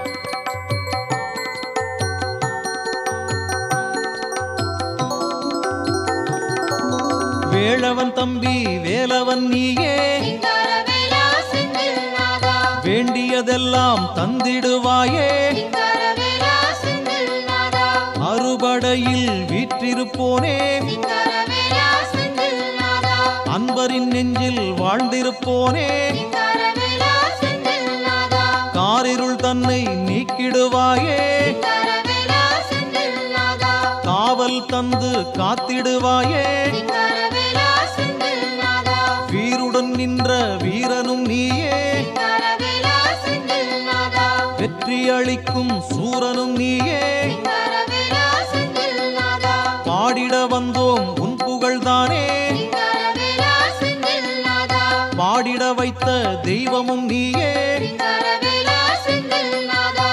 Speaker 4: வேளவன் தம்பி வேலவன் நீயே
Speaker 3: சிங்கரவேலா செந்தில்நாதா
Speaker 4: வேண்டியதெல்லாம் தந்திடுவாயே
Speaker 3: சிங்கரவேலா செந்தில்நாதா
Speaker 4: அறுபடையில் வீற்றிருப்போனே
Speaker 3: சிங்கரவேலா செந்தில்நாதா
Speaker 4: அன்பரின் நெஞ்சில் வாழ்ந்திருப்போனே
Speaker 3: சிங்கரவேலா செந்தில்நாதா
Speaker 4: காரிருள் தன்னை நீக்கிடுவாயே
Speaker 3: சிங்கரவேலா செந்தில்நாதா
Speaker 4: காவல் தந்து காத்திடுவாயே
Speaker 3: சிங்கரவேலா செந்தில்நாதா
Speaker 4: வீருடன் நின்ற வீரனும் நீயே
Speaker 3: சிங்கரவேலா செந்தில்நாதா
Speaker 4: வெற்றி அளிக்கும் சூரனும் நீயே
Speaker 3: சிங்கரவேலா செந்தில்நாதா
Speaker 4: பாடிட வந்தோம் உன் புகழ்தானே
Speaker 3: சிங்கரவேலா செந்தில்நாதா
Speaker 4: பாடிட வைத்த தெய்வமும் நீயே
Speaker 3: சிங்கரவேலா செந்தில்நாதா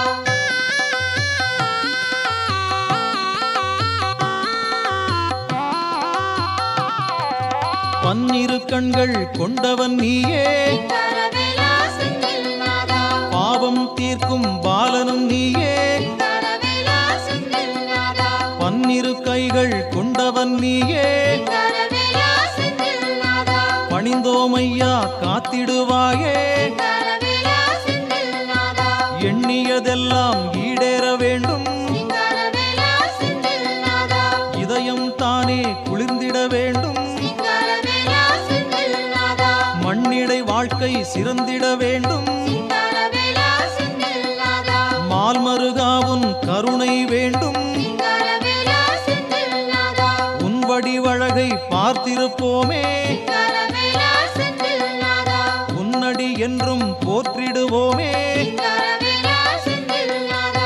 Speaker 4: பன்னிரு கண்கள் கொண்டவன் நீயே
Speaker 3: சிங்கரவேலா செந்தில்நாதா
Speaker 4: பாவம் தீர்க்கும் பாலனும் நீயே
Speaker 3: சிங்கரவேலா செந்தில்நாதா
Speaker 4: பன்னிரு கைகள் கொண்டவன் நீயே
Speaker 3: சிங்கரவேலா செந்தில்நாதா
Speaker 4: பணிந்தோமையா காத்திடுவாயே
Speaker 3: சிங்கரவேலா செந்தில்நாதா
Speaker 4: எண்ணியதெல்லாம் ஈடேற வேண்டும்
Speaker 3: சிங்கரவேலா செந்தில்நாதா
Speaker 4: இதயம் தானே குளிர்ந்திட வேண்டும்
Speaker 3: சிங்கரவேலா செந்தில்நாதா
Speaker 4: மண்ணிடை வாழ்க்கை சிறந்திட வேண்டும்
Speaker 3: சிங்கரவேலா செந்தில்நாதா
Speaker 4: மால்மருகாவுன் கருணை வேண்டும்
Speaker 3: சிங்கரவேலா செந்தில்நாதா
Speaker 4: உன் வடிவழகை பார்த்திருப்போமே
Speaker 3: சிங்கரவேலா செந்தில்நாதா
Speaker 4: உன்னடி என்றும் போற்றிடுவோமே
Speaker 3: சிங்கரவேலா செந்தில்நாதா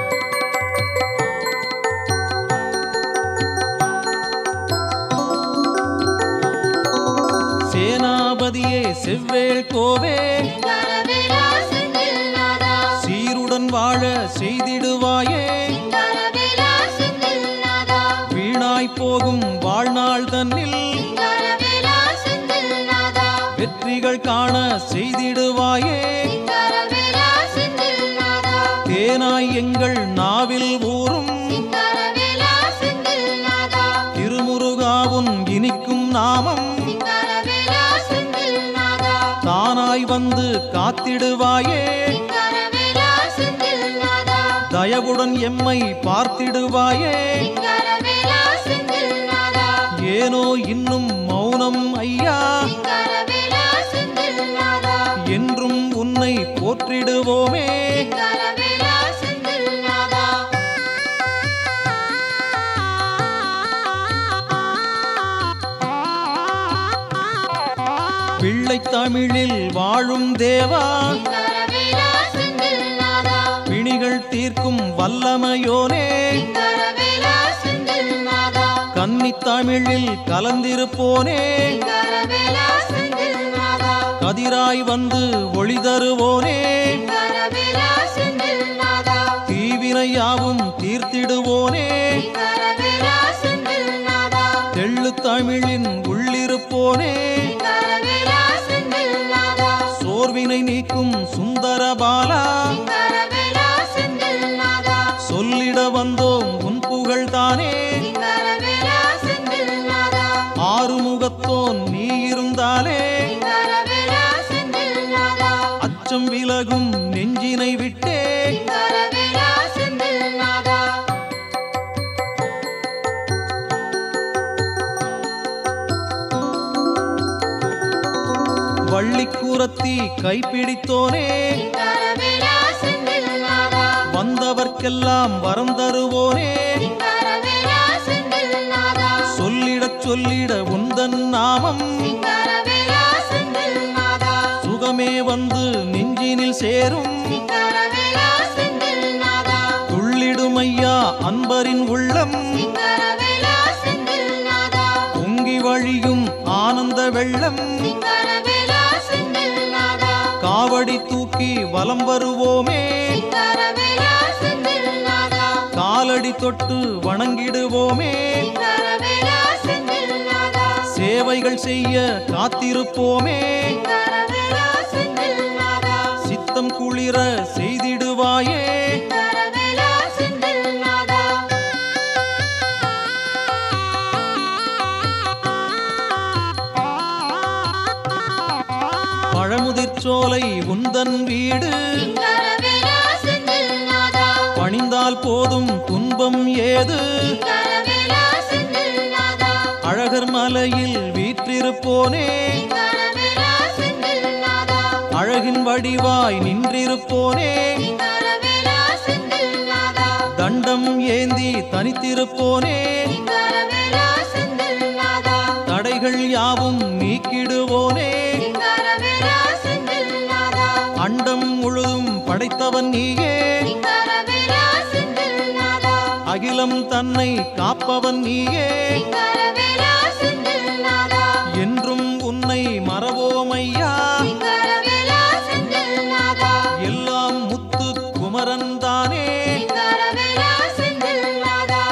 Speaker 4: சேனாபதியே செவ்வேள் கோவே
Speaker 3: சிங்கரவேலா செந்தில்நாதா
Speaker 4: சீருடன் வாழ செய்திடுவாயே
Speaker 3: சிங்கரவேலா செந்தில்நாதா
Speaker 4: வீணாய் போகும் வாழ்நாள் தன்னில்
Speaker 3: சிங்கரவேலா செந்தில்நாதா
Speaker 4: வெற்றிகள் காண செய்திடுவாயே
Speaker 3: சிங்கரவேலா செந்தில்நாதா
Speaker 4: தேனாய் எங்கள் நாவில் ஊறும்
Speaker 3: சிங்கரவேலா
Speaker 4: காத்திடுவாயே
Speaker 3: சிங்கரவேலா செந்தில்நாதா
Speaker 4: தயவுடன் எம்மை பார்த்திடுவாயே
Speaker 3: சிங்கரவேலா செந்தில்நாதா
Speaker 4: ஏனோ இன்னும் மௌனம் ஐயா
Speaker 3: சிங்கரவேலா செந்தில்நாதா
Speaker 4: என்றும் உன்னை போற்றிடுவோமே
Speaker 3: சிங்கரவேலா செந்தில்நாதா
Speaker 4: பிள்ளை தமிழில் வாழும் தேவா
Speaker 3: சிங்கரவேலா செந்தில்நாதா
Speaker 4: பிணிகள் தீர்க்கும் வல்லமையோனே
Speaker 3: சிங்கரவேலா செந்தில்நாதா
Speaker 4: கன்னி தமிழில் கலந்திருப்போனே
Speaker 3: சிங்கரவேலா செந்தில்நாதா
Speaker 4: கதிராய் வந்து ஒளி தருவோனே
Speaker 3: சிங்கரவேலா செந்தில்நாதா
Speaker 4: தீவினையாவும் தீர்த்திடுவோனே
Speaker 3: சிங்கரவேலா செந்தில்நாதா
Speaker 4: தெள்ளு தமிழின் உள்ளிருப்போனே
Speaker 3: சிங்கரவேலா செந்தில்நாதா
Speaker 4: சோர்வினை நீக்கும் சுந்தரபாலா
Speaker 3: சிங்கரவேலா செந்தில்நாதா
Speaker 4: சொல்லிட வந்தோம் உன் புகழ்தானே
Speaker 3: சிங்கரவேலா செந்தில்நாதா
Speaker 4: ஆறுமுகத்தோன் நீ இருந்தாலே
Speaker 3: சிங்கரவேலா செந்தில்நாதா
Speaker 4: அச்சம் விலகும் நெஞ்சினை விட்டே
Speaker 3: சிங்கரவேலா செந்தில்நாதா
Speaker 4: வள்ளிக்கூரத்தி கைப்பிடித்தோனே
Speaker 3: சிங்கரவேலா செந்தில்நாதா
Speaker 4: வந்தவர்க்கெல்லாம் வரம் தருவோனே
Speaker 3: சிங்கரவேலா செந்தில்நாதா
Speaker 4: சொல்லிடச் சொல்லிட உந்தன் நாமம்
Speaker 3: சிங்கரவேலா செந்தில்நாதா
Speaker 4: சுகமே வந்து நெஞ்சினில் சேரும்
Speaker 3: சிங்கரவேலா செந்தில்நாதா
Speaker 4: துள்ளிடுமையா அன்பரின் உள்ளம்
Speaker 3: சிங்கரவேலா செந்தில்நாதா
Speaker 4: பொங்கி வழியும் ஆனந்த வெள்ளம்
Speaker 3: சிங்கரவேலா செந்தில்நாதா
Speaker 4: காவடி தூக்கி வலம் வருவோமே
Speaker 3: சிங்கரவேலா செந்தில்நாதா
Speaker 4: காலடி தொட்டு வணங்கிடுவோமே
Speaker 3: சிங்கரவேலா செந்தில்நாதா
Speaker 4: சேவைகள் செய்ய காத்திருப்போமே
Speaker 3: சிங்கரவேலா செந்தில்நாதா
Speaker 4: சித்தம் குளிர செய்திடுவாயே
Speaker 3: சிங்கரவேலா செந்தில்நாதா
Speaker 4: பழமுதிர்ச்சோலை உந்தன் வீடு
Speaker 3: சிங்கரவேலா செந்தில்நாதா
Speaker 4: பணிந்தால் போதும் துன்பம் ஏது
Speaker 3: சிங்கரவேலா செந்தில்நாதா
Speaker 4: அழகர் மலையில் வீற்றிருப்போனே
Speaker 3: சிங்கரவேலா செந்தில்நாதா
Speaker 4: அழகின் வடிவாய் நின்றிருப்போனே
Speaker 3: சிங்கரவேலா செந்தில்நாதா
Speaker 4: தண்டம் ஏந்தி தனித்திருப்போனே
Speaker 3: சிங்கரவேலா செந்தில்நாதா
Speaker 4: தடைகள் யாவும் நீக்கிடுவோனே
Speaker 3: சிங்கரவேலா செந்தில்நாதா
Speaker 4: அண்டம் முழுதும் படைத்தவன் நீயே
Speaker 3: சிங்கரவேலா செந்தில்நாதா
Speaker 4: அகிலம் தன்னை காப்பவன் நீயே
Speaker 3: சிங்கரவேலா செந்தில்நாதா
Speaker 4: என்றும் உன்னை மறவோமையா
Speaker 3: சிங்கரவேலா செந்தில்நாதா
Speaker 4: எல்லாம் முத்து குமரன் தானே
Speaker 3: சிங்கரவேலா செந்தில்நாதா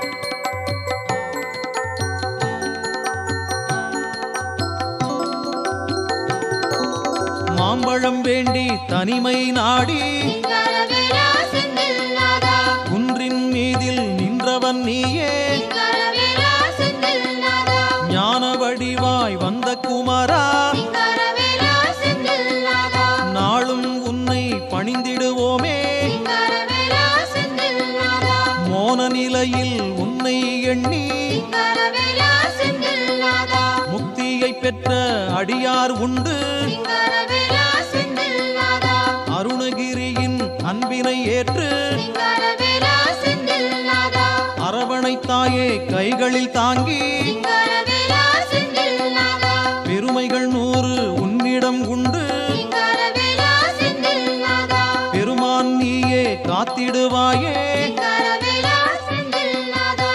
Speaker 4: மாம்பழம் வேண்டி தனிமை நாடி
Speaker 3: சிங்கரவேலா செந்தில்நாதா
Speaker 4: குன்றின் மீதில் நின்றவன் நீயே
Speaker 3: சிங்கரவேலா செந்தில்நாதா
Speaker 4: ஞான வடிவாய் வந்த குமரா
Speaker 3: சிங்கரவேலா செந்தில்நாதா
Speaker 4: நாளும் உன்னை பணிந்திடுவோமே
Speaker 3: சிங்கரவேலா செந்தில்நாதா
Speaker 4: மோன நிலையில் உன்னை எண்ணி
Speaker 3: சிங்கரவேலா செந்தில்நாதா
Speaker 4: முக்தியை பெற்ற அடியார் உண்டு
Speaker 3: சிங்கரவேலா செந்தில்நாதா
Speaker 4: அருணகிரியின் அன்பினை ஏற்று
Speaker 3: சிங்கரவேலா செந்தில்நாதா
Speaker 4: அரவணைத்தாயே கைகளில் தாங்கி
Speaker 3: சிங்கரவேலா செந்தில்நாதா
Speaker 4: பெருமைகள் 100 உன்னிடம் உண்டு
Speaker 3: சிங்கரவேலா செந்தில்நாதா
Speaker 4: பெருமான் நீயே காத்திடுவாயே
Speaker 3: சிங்கரவேலா செந்தில்நாதா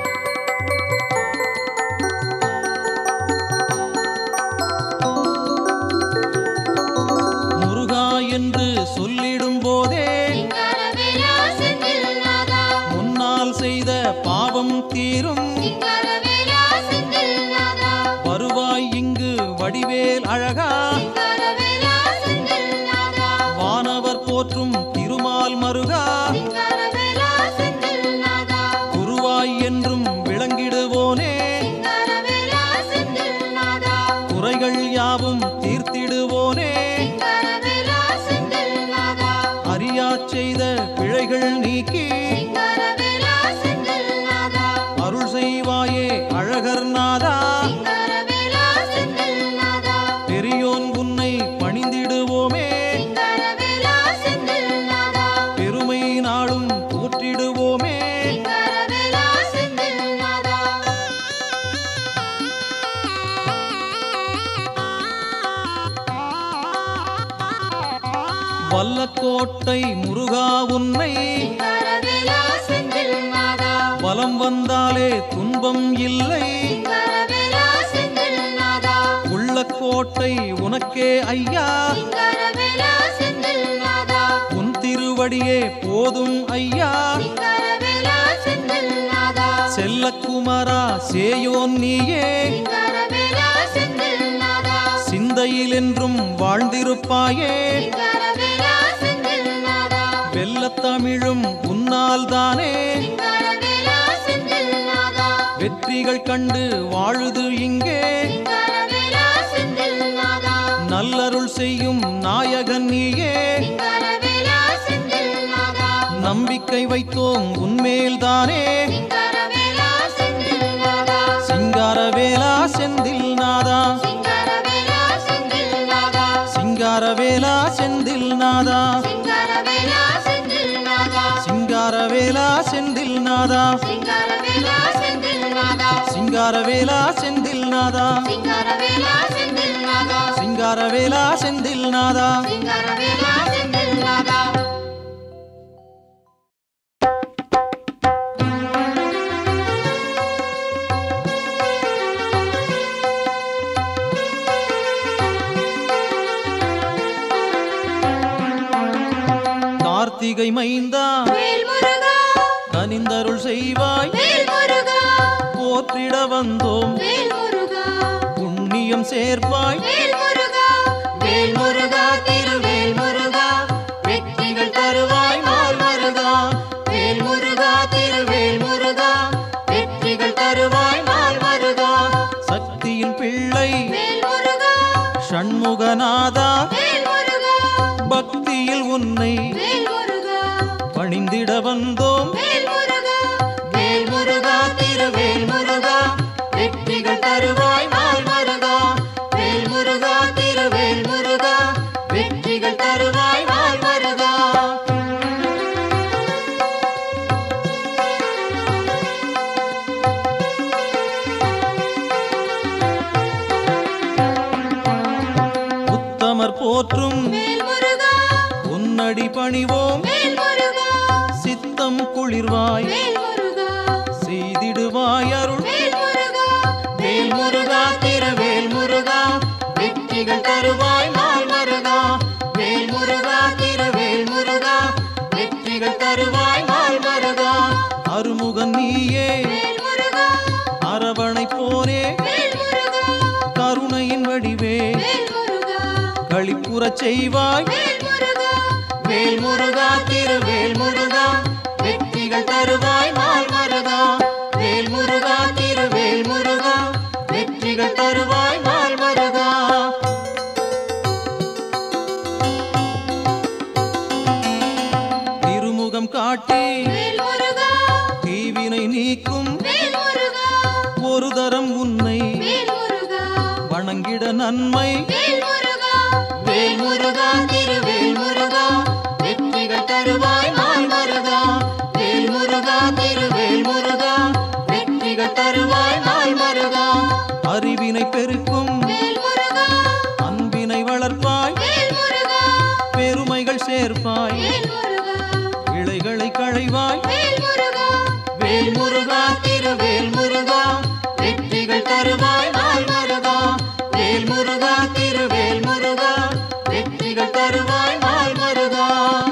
Speaker 4: முருகா என்று சொல்லிடும் போதே
Speaker 3: சிங்கரவேலா செந்தில்நாதா
Speaker 4: முன்னால் செய்த பாவம் தீரும்
Speaker 3: சிங்கரவேலா செந்தில்நாதா
Speaker 4: வருவாய் இங்கு வடிவேல் அழகா
Speaker 3: சிங்கரவேலா செந்தில்நாதா
Speaker 4: வானவர் போற்றும் திருமால் மருகா
Speaker 3: சிங்கரவேலா செந்தில்நாதா
Speaker 4: குருவாய் என்றும் விளங்கிடுவோனே
Speaker 3: சிங்கரவேலா செந்தில்நாதா
Speaker 4: குறைகள் யாவும் தீர்த்திடுவோனே
Speaker 3: சிங்கரவேலா
Speaker 4: அழகர் நாதா
Speaker 3: சிங்காரவேலா செந்தில் நாதா
Speaker 4: பெரியோன் உன்னை பணிந்திடுவோமே
Speaker 3: சிங்காரவேலா செந்தில் நாதா
Speaker 4: பெருமை நாளும் போற்றிடுவோமே
Speaker 3: சிங்காரவேலா செந்தில் நாதா
Speaker 4: வல்லக்கோட்டை முருகா உன்னை
Speaker 3: சிங்காரவேலா செந்தில் நாதா
Speaker 4: வலம் வந்தாலே துன்பம் இல்லை
Speaker 3: சிங்காரவேலா செந்தில் நாதா
Speaker 4: உள்ளக்கோட்டை உனக்கே ஐயா
Speaker 3: சிங்காரவேலா செந்தில் நாதா
Speaker 4: உன் திருவடியே போதும் ஐயா
Speaker 3: சிங்காரவேலா செந்தில் நாதா
Speaker 4: செல்லக்குமரா சேயோன் நீயே
Speaker 3: சிங்காரவேலா செந்தில் நாதா
Speaker 4: சிந்தையில் என்றும் வாழ்ந்திருப்பாயே
Speaker 3: சிங்காரவேலா செந்தில் நாதா
Speaker 4: வெல்லத்தமிழும் உன்னால் தானே
Speaker 3: சிங்காரவேலா செந்தில் நாதா
Speaker 4: வெற்றிகள் கண்டு வாழுது இங்கே
Speaker 3: சிங்காரவேலா செந்தில் நாதா
Speaker 4: நல்லருள் செய்யும் நாயகன் நீயே
Speaker 3: சிங்காரவேலா செந்தில் நாதா
Speaker 4: நம்பிக்கை வைத்தோம் உன்மேல்தானே
Speaker 3: சிங்காரவேலா செந்தில் நாதா
Speaker 4: சிங்காரவேலா செந்தில் நாதா
Speaker 3: சிங்காரவேலா செந்தில் நாதா
Speaker 4: சிங்காரவேலா செந்தில் நாதா
Speaker 3: சிங்காரவேலா செந்தில் நாதா
Speaker 4: சிங்காரவேலா செந்தில் நாதா
Speaker 3: சிங்காரவேலா செந்தில் நாதா
Speaker 4: சிங்காரவேலா செந்தில் நாதா
Speaker 3: சிங்காரவேலா செந்தில் நாதா
Speaker 4: சிங்காரவேலா செந்தில் நாதா
Speaker 3: சிங்காரவேலா செந்தில் நாதா
Speaker 4: கார்த்திகை மைந்தா
Speaker 3: வேல் முருகா
Speaker 4: கனிந்தருள் செய்வாய்
Speaker 3: வேல் முருகா
Speaker 4: போற்றிட வந்தோம்
Speaker 3: வேல் முருகா
Speaker 4: புண்ணியம் சேர்ப்பாய்
Speaker 3: வேல் முருகா வேல் முருகா திருவேல் முருகா வெற்றிகள் தருவாய் நாள் முருகா வேல் முருகா திருவேல் முருகா வெற்றிகள் தருவாய் நாள் முருகா
Speaker 4: சக்தியின் பிள்ளை
Speaker 3: வேல் முருகா
Speaker 4: ஷண்முகநாதா
Speaker 3: வேல் முருகா
Speaker 4: பக்தியில் உன்னை
Speaker 3: வேல் முருகா
Speaker 4: பணிந்திட வந்தோம்
Speaker 3: வேல் முருகா வேல் முருகா திருவேல் முருகா வெற்றிகள் தருவாய் நாள் முருகா வேல் முருகா திருவேல் முருகா வெற்றிகள் தருவாய் நாள் முருகா
Speaker 4: உத்தமர் போற்றும்
Speaker 3: வேல் முருகா
Speaker 4: உன்னடி பணிவோம்
Speaker 3: வேல் முருகா
Speaker 4: சித்தம் குளிர்வாய்
Speaker 3: வேல் முருகா
Speaker 4: செய்திடுவாய் அருள்
Speaker 3: வேல் முருகா வேல் முருகா திருவேல் முருகா வெற்றிகள் தருவாய் நாள் முருகா வேல் முருகா திருவேல் முருகா வெற்றிகள் தருவாய் நாள் முருகா
Speaker 4: அருமுகன் நீயே
Speaker 3: வேல் முருகா
Speaker 4: அரவணை போனே
Speaker 3: வேல் முருகா
Speaker 4: கருணையின் வடிவே
Speaker 3: வேல் முருகா
Speaker 4: களிப்புறச் செய்வாய்
Speaker 3: வேல் முருகா வேல் முருகா திருவேல் முருகா வெற்றிகள் தருவாய் நாள் முருகா வேல் முருகா திருவேல் முருகா வெற்றிகள் தருவாய் நாள் முருகா
Speaker 4: திருமுகம் காட்டி
Speaker 3: வேல் முருகா
Speaker 4: தீவினை நீக்கும்
Speaker 3: வேல் முருகா
Speaker 4: ஒரு தரம் உன்னை
Speaker 3: வேல் முருகா
Speaker 4: வணங்கிட நன்மை
Speaker 3: வேல் முருகா வேல் முருகா திருவேல் முருகா வெற்றிகள் தருவாய் நாள் முருகா வேல் முருகா திருவேல் முருகா வெற்றிகள் தருவாய் நாள் முருகா
Speaker 4: அறிவினை பெருக்கும்
Speaker 3: வேல் முருகா
Speaker 4: அன்பினை வளர்ப்பாய்
Speaker 3: வேல் முருகா
Speaker 4: பெருமைகள் சேர்ப்பாய்
Speaker 3: வேல் முருகா
Speaker 4: இழைகளை களைவாய்
Speaker 3: வேல் முருகா வேல் முருகா திருவேல் முருகா வெற்றிகள் தருவாய் நாள் முருகா வேல் முருகா திருவேல் முருகா வெற்றிகள் தருவாய் நாள் முருகா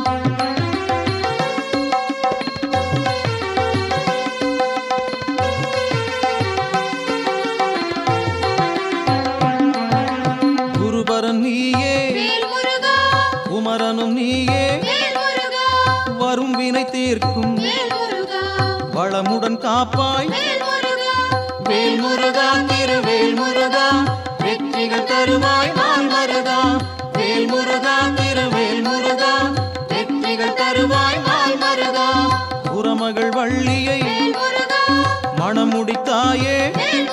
Speaker 4: குருபரன் நீயே
Speaker 3: வேல் முருகா
Speaker 4: குமரனும் நீயே
Speaker 3: வேல் முருகா
Speaker 4: வரும் வினை தீர்க்கும்
Speaker 3: வேல் முருகா
Speaker 4: வளமுடன் காப்பாய்
Speaker 3: வேல் முருகா வேல் முருகா திருவேல் முருகா வெற்றிகள் தருவாய் நாள் முருகா வேல் முருகா திருவேல் முருகா வெற்றிகள் தருவாய் நாள் முருகா
Speaker 4: புறமகள் வள்ளியை
Speaker 3: வேல் முருகா
Speaker 4: மணமுடித்தாயே
Speaker 3: வேல்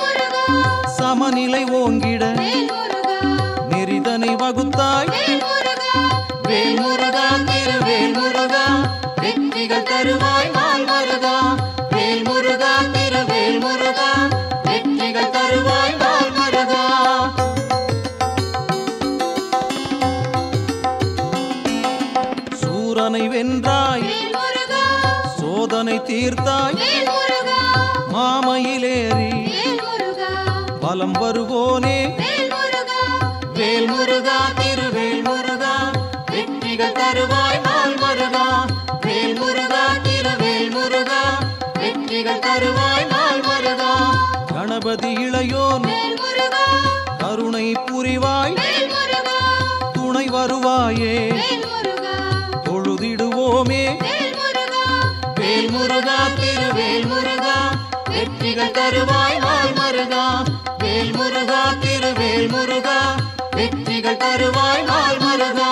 Speaker 4: தீர்த்தாய்
Speaker 1: வேல் முருகா
Speaker 4: மாமயிலேறி
Speaker 1: வேல் முருகா
Speaker 4: பலம் வருவோனே
Speaker 1: வேல் முருகா
Speaker 3: வேல் முருகா திருவேல் முருகா வெற்றிகள் தருவாய் நாள் முருகா வேல் முருகா திருவேல் முருகா வெற்றிகள் தருவாய் நாள் முருகா
Speaker 4: கணபதி இளையோன்
Speaker 1: வேல் முருகா
Speaker 4: கருணை புரிவாய்
Speaker 1: வேல் முருகா
Speaker 4: துணை வருவாயே
Speaker 1: வேல் முருகா
Speaker 4: தொழுதிடுவோமே
Speaker 1: வேல் முருகா
Speaker 3: வேல் முருகா திருவேல் முருகா வெற்றிகள் தருவாய் நாள் முருகா வேல் முருகா திருவேல் முருகா வெற்றிகள் தருவாய் நாள் முருகா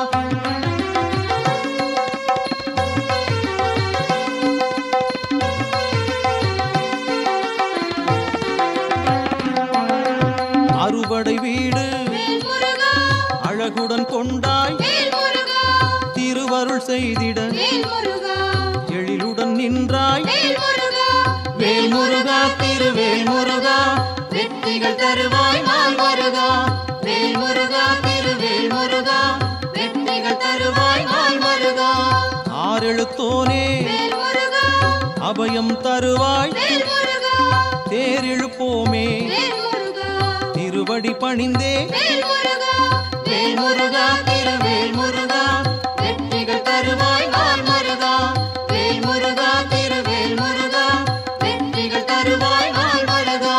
Speaker 4: அறுபடை வீடு
Speaker 1: வேல் முருகா
Speaker 4: அழகுடன் கொண்டாய்
Speaker 1: வேல் முருகா
Speaker 4: திருவருள் செய்திட
Speaker 1: வேல் முருகா
Speaker 4: எழிலுடன் நின்றாய்
Speaker 1: வேல் முருகா
Speaker 3: வேல் முருகா திருவேல் முருகா வெற்றிகள் தருவாய் நாள் முருகா வேல் முருகா திருவேல் முருகா வெற்றிகள் தருவாய் நாள் முருகா
Speaker 4: ஆறெழுத்தோனே
Speaker 1: வேல் முருகா
Speaker 4: அபயம் தருவாய்
Speaker 1: வேல் முருகா
Speaker 4: தேரெழுப்போமே
Speaker 1: வேல் முருகா
Speaker 4: திருவடி பணிந்தே
Speaker 1: வேல் முருகா
Speaker 3: வேல் முருகா திருவேல் முருகா வெற்றிகள் தருவாய் நாள் முருகா வேல் முருகா திருவேல் முருகா வெற்றிகள் தருவாய் நாள் முருகா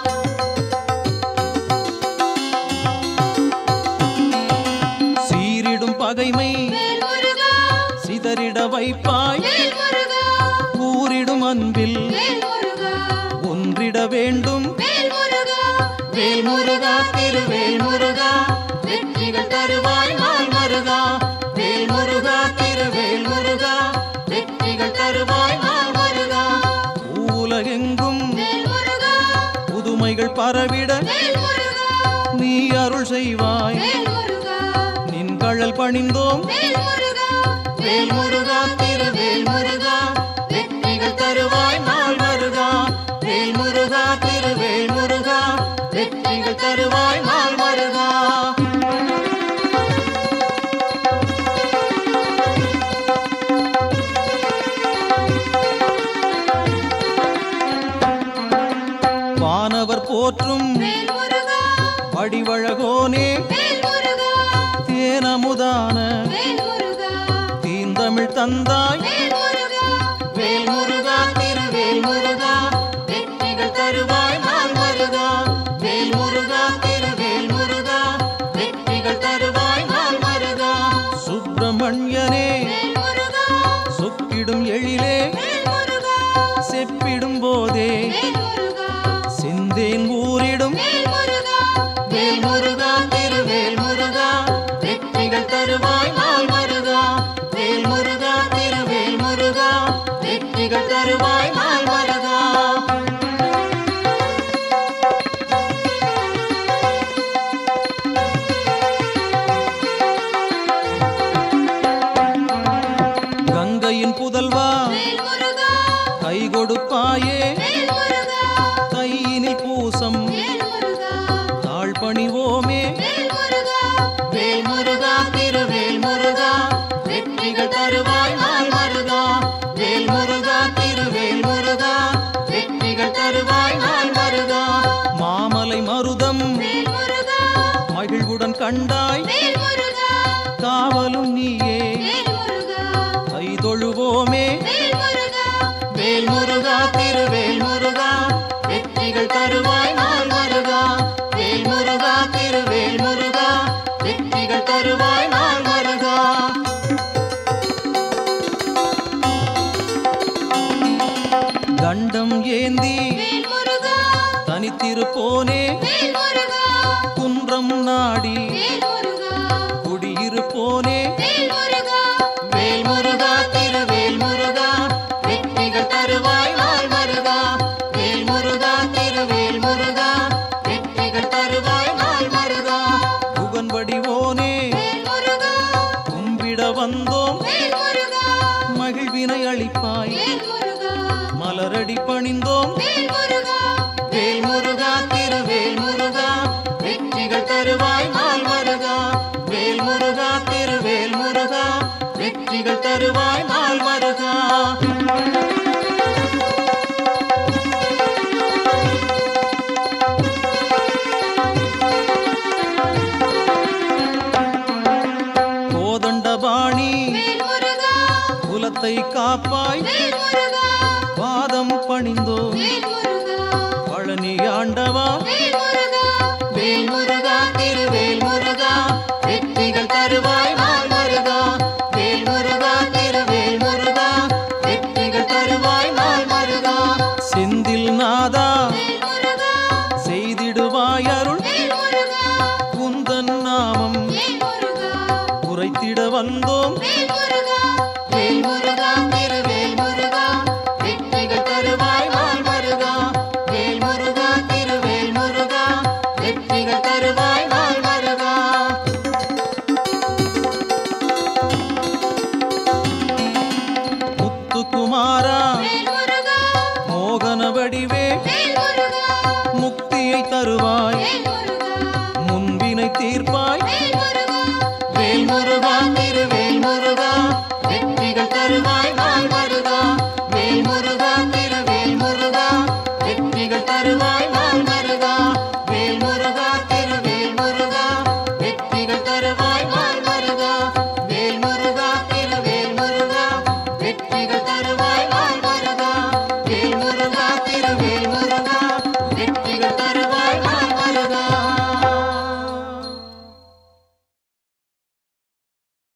Speaker 4: சீரிடும் பகைமை
Speaker 1: வேல் முருகா
Speaker 4: சிதறிட வைப்பாய்
Speaker 1: வேல் முருகா
Speaker 4: கூறிடும் அன்பில்
Speaker 1: வேல் முருகா
Speaker 4: ஒன்றிட வேண்டும்
Speaker 1: வேல் முருகா
Speaker 3: வேல் முருகா திருவேல் முருகா வெற்றிகள் தருவாய் நாள் முருகா வேல் முருகா திருவேல் முருகா வெற்றிகள் தருவாய் நாள் முருகா
Speaker 4: உலகெங்கும்
Speaker 1: வேல் முருகா
Speaker 4: புதுமைகள் பரவிட
Speaker 1: வேல் முருகா
Speaker 4: நீ அருள் செய்வாய்
Speaker 1: வேல் முருகா
Speaker 4: நின் கழல் பணிந்தோம்
Speaker 1: வேல் முருகா
Speaker 3: வேல் முருகா திருவேல் முருகா வெற்றிகள் தருவாய் நாள் முருகா வேல் முருகா திருவேல் முருகா வெற்றிகள் தருவாய் நாள் முருகா
Speaker 4: வானவர் போற்றும்
Speaker 1: வேல் முருகா
Speaker 4: வடிவழகோனே
Speaker 1: வேல் முருகா
Speaker 4: தேனமுதான
Speaker 1: வேல் முருகா
Speaker 4: தீந்தமிழ் தந்தாய்
Speaker 1: வேல் முருகா
Speaker 3: வேல் முருகா திருவேல் முருகா வெற்றிகள் தருவாய் நாள் முருகா வேல் முருகா திருவேல் முருகா வெற்றிகள் தருவாய் நாள் முருகா
Speaker 4: சுப்பிரமணியனே
Speaker 1: வேல் முருகா
Speaker 4: சொக்கிடும் எழிலே
Speaker 1: வேல் முருகா
Speaker 4: செப்பிடும் போதே
Speaker 1: வேல் முருகா
Speaker 4: செந்தேன் ஊரிடும்
Speaker 1: வேல் முருகா
Speaker 3: வேல் முருகா திருவேல் முருகா வெற்றிகள் தருவாய் நாள் முருகா வேல் முருகா திருவேல் முருகா வெற்றிகள் தருவாய் நாள் முருகா
Speaker 4: கங்கையின் புதல்வா
Speaker 1: வேல் முருகா
Speaker 4: கை கொடுப்பாயே
Speaker 1: வேல் முருகா
Speaker 4: கையினில் பூசம்
Speaker 1: வேல் முருகா
Speaker 4: தாழ் பணிவோமே
Speaker 1: வேல் முருகா
Speaker 3: வேல் முருகா திருவேல் முருகா வெற்றிகள் தருவாய் நாள் முருகா வேல் முருகா திருவேல் முருகா வெற்றிகள் தருவாய் நாள் முருகா
Speaker 4: மாமலை மருதம்
Speaker 1: வேல் முருகா
Speaker 4: மகிழ்வுடன் கண்டாய்
Speaker 1: வேல் முருகா
Speaker 4: காவலும் நீயே
Speaker 1: வேல் முருகா
Speaker 4: கை தொழுவோமே
Speaker 1: வேல் முருகா
Speaker 3: வேல் முருகா திருவேல் முருகா வெற்றிகள் தருவாய் நாள் முருகா வேல் முருகா திருவேல் முருகா வெற்றிகள் தருவாய் நாள் முருகா
Speaker 4: தண்டம் ஏந்தி
Speaker 1: வேல் முருகா
Speaker 4: தனித்திருப்போனே
Speaker 1: வேல் முருகா
Speaker 4: குன்றம் நாடி
Speaker 1: வேல் முருகா
Speaker 4: குடியிருப்போனே
Speaker 1: வேல் முருகா
Speaker 3: வேல் முருகா திருவேல் முருகா வெற்றிகள் தருவாய் நாள் முருகா வேல் முருகா திருவேல் முருகா வெற்றிகள் தருவாய் நாள் முருகா
Speaker 4: புகன் வடிவோனே
Speaker 1: வேல் முருகா
Speaker 4: கும்பிட வந்தோம்
Speaker 1: வேல் முருகா
Speaker 4: மகிழ்வினை அளிப்பாய்
Speaker 1: வேல் முருகா
Speaker 4: மலரடி பணிந்தோம்
Speaker 1: வேல் முருகா
Speaker 3: வேல் முருகா திருவேல் முருகா வெற்றிகள் தருவாய் நாள் முருகா
Speaker 4: வந்தோம்
Speaker 3: வேல் முருகா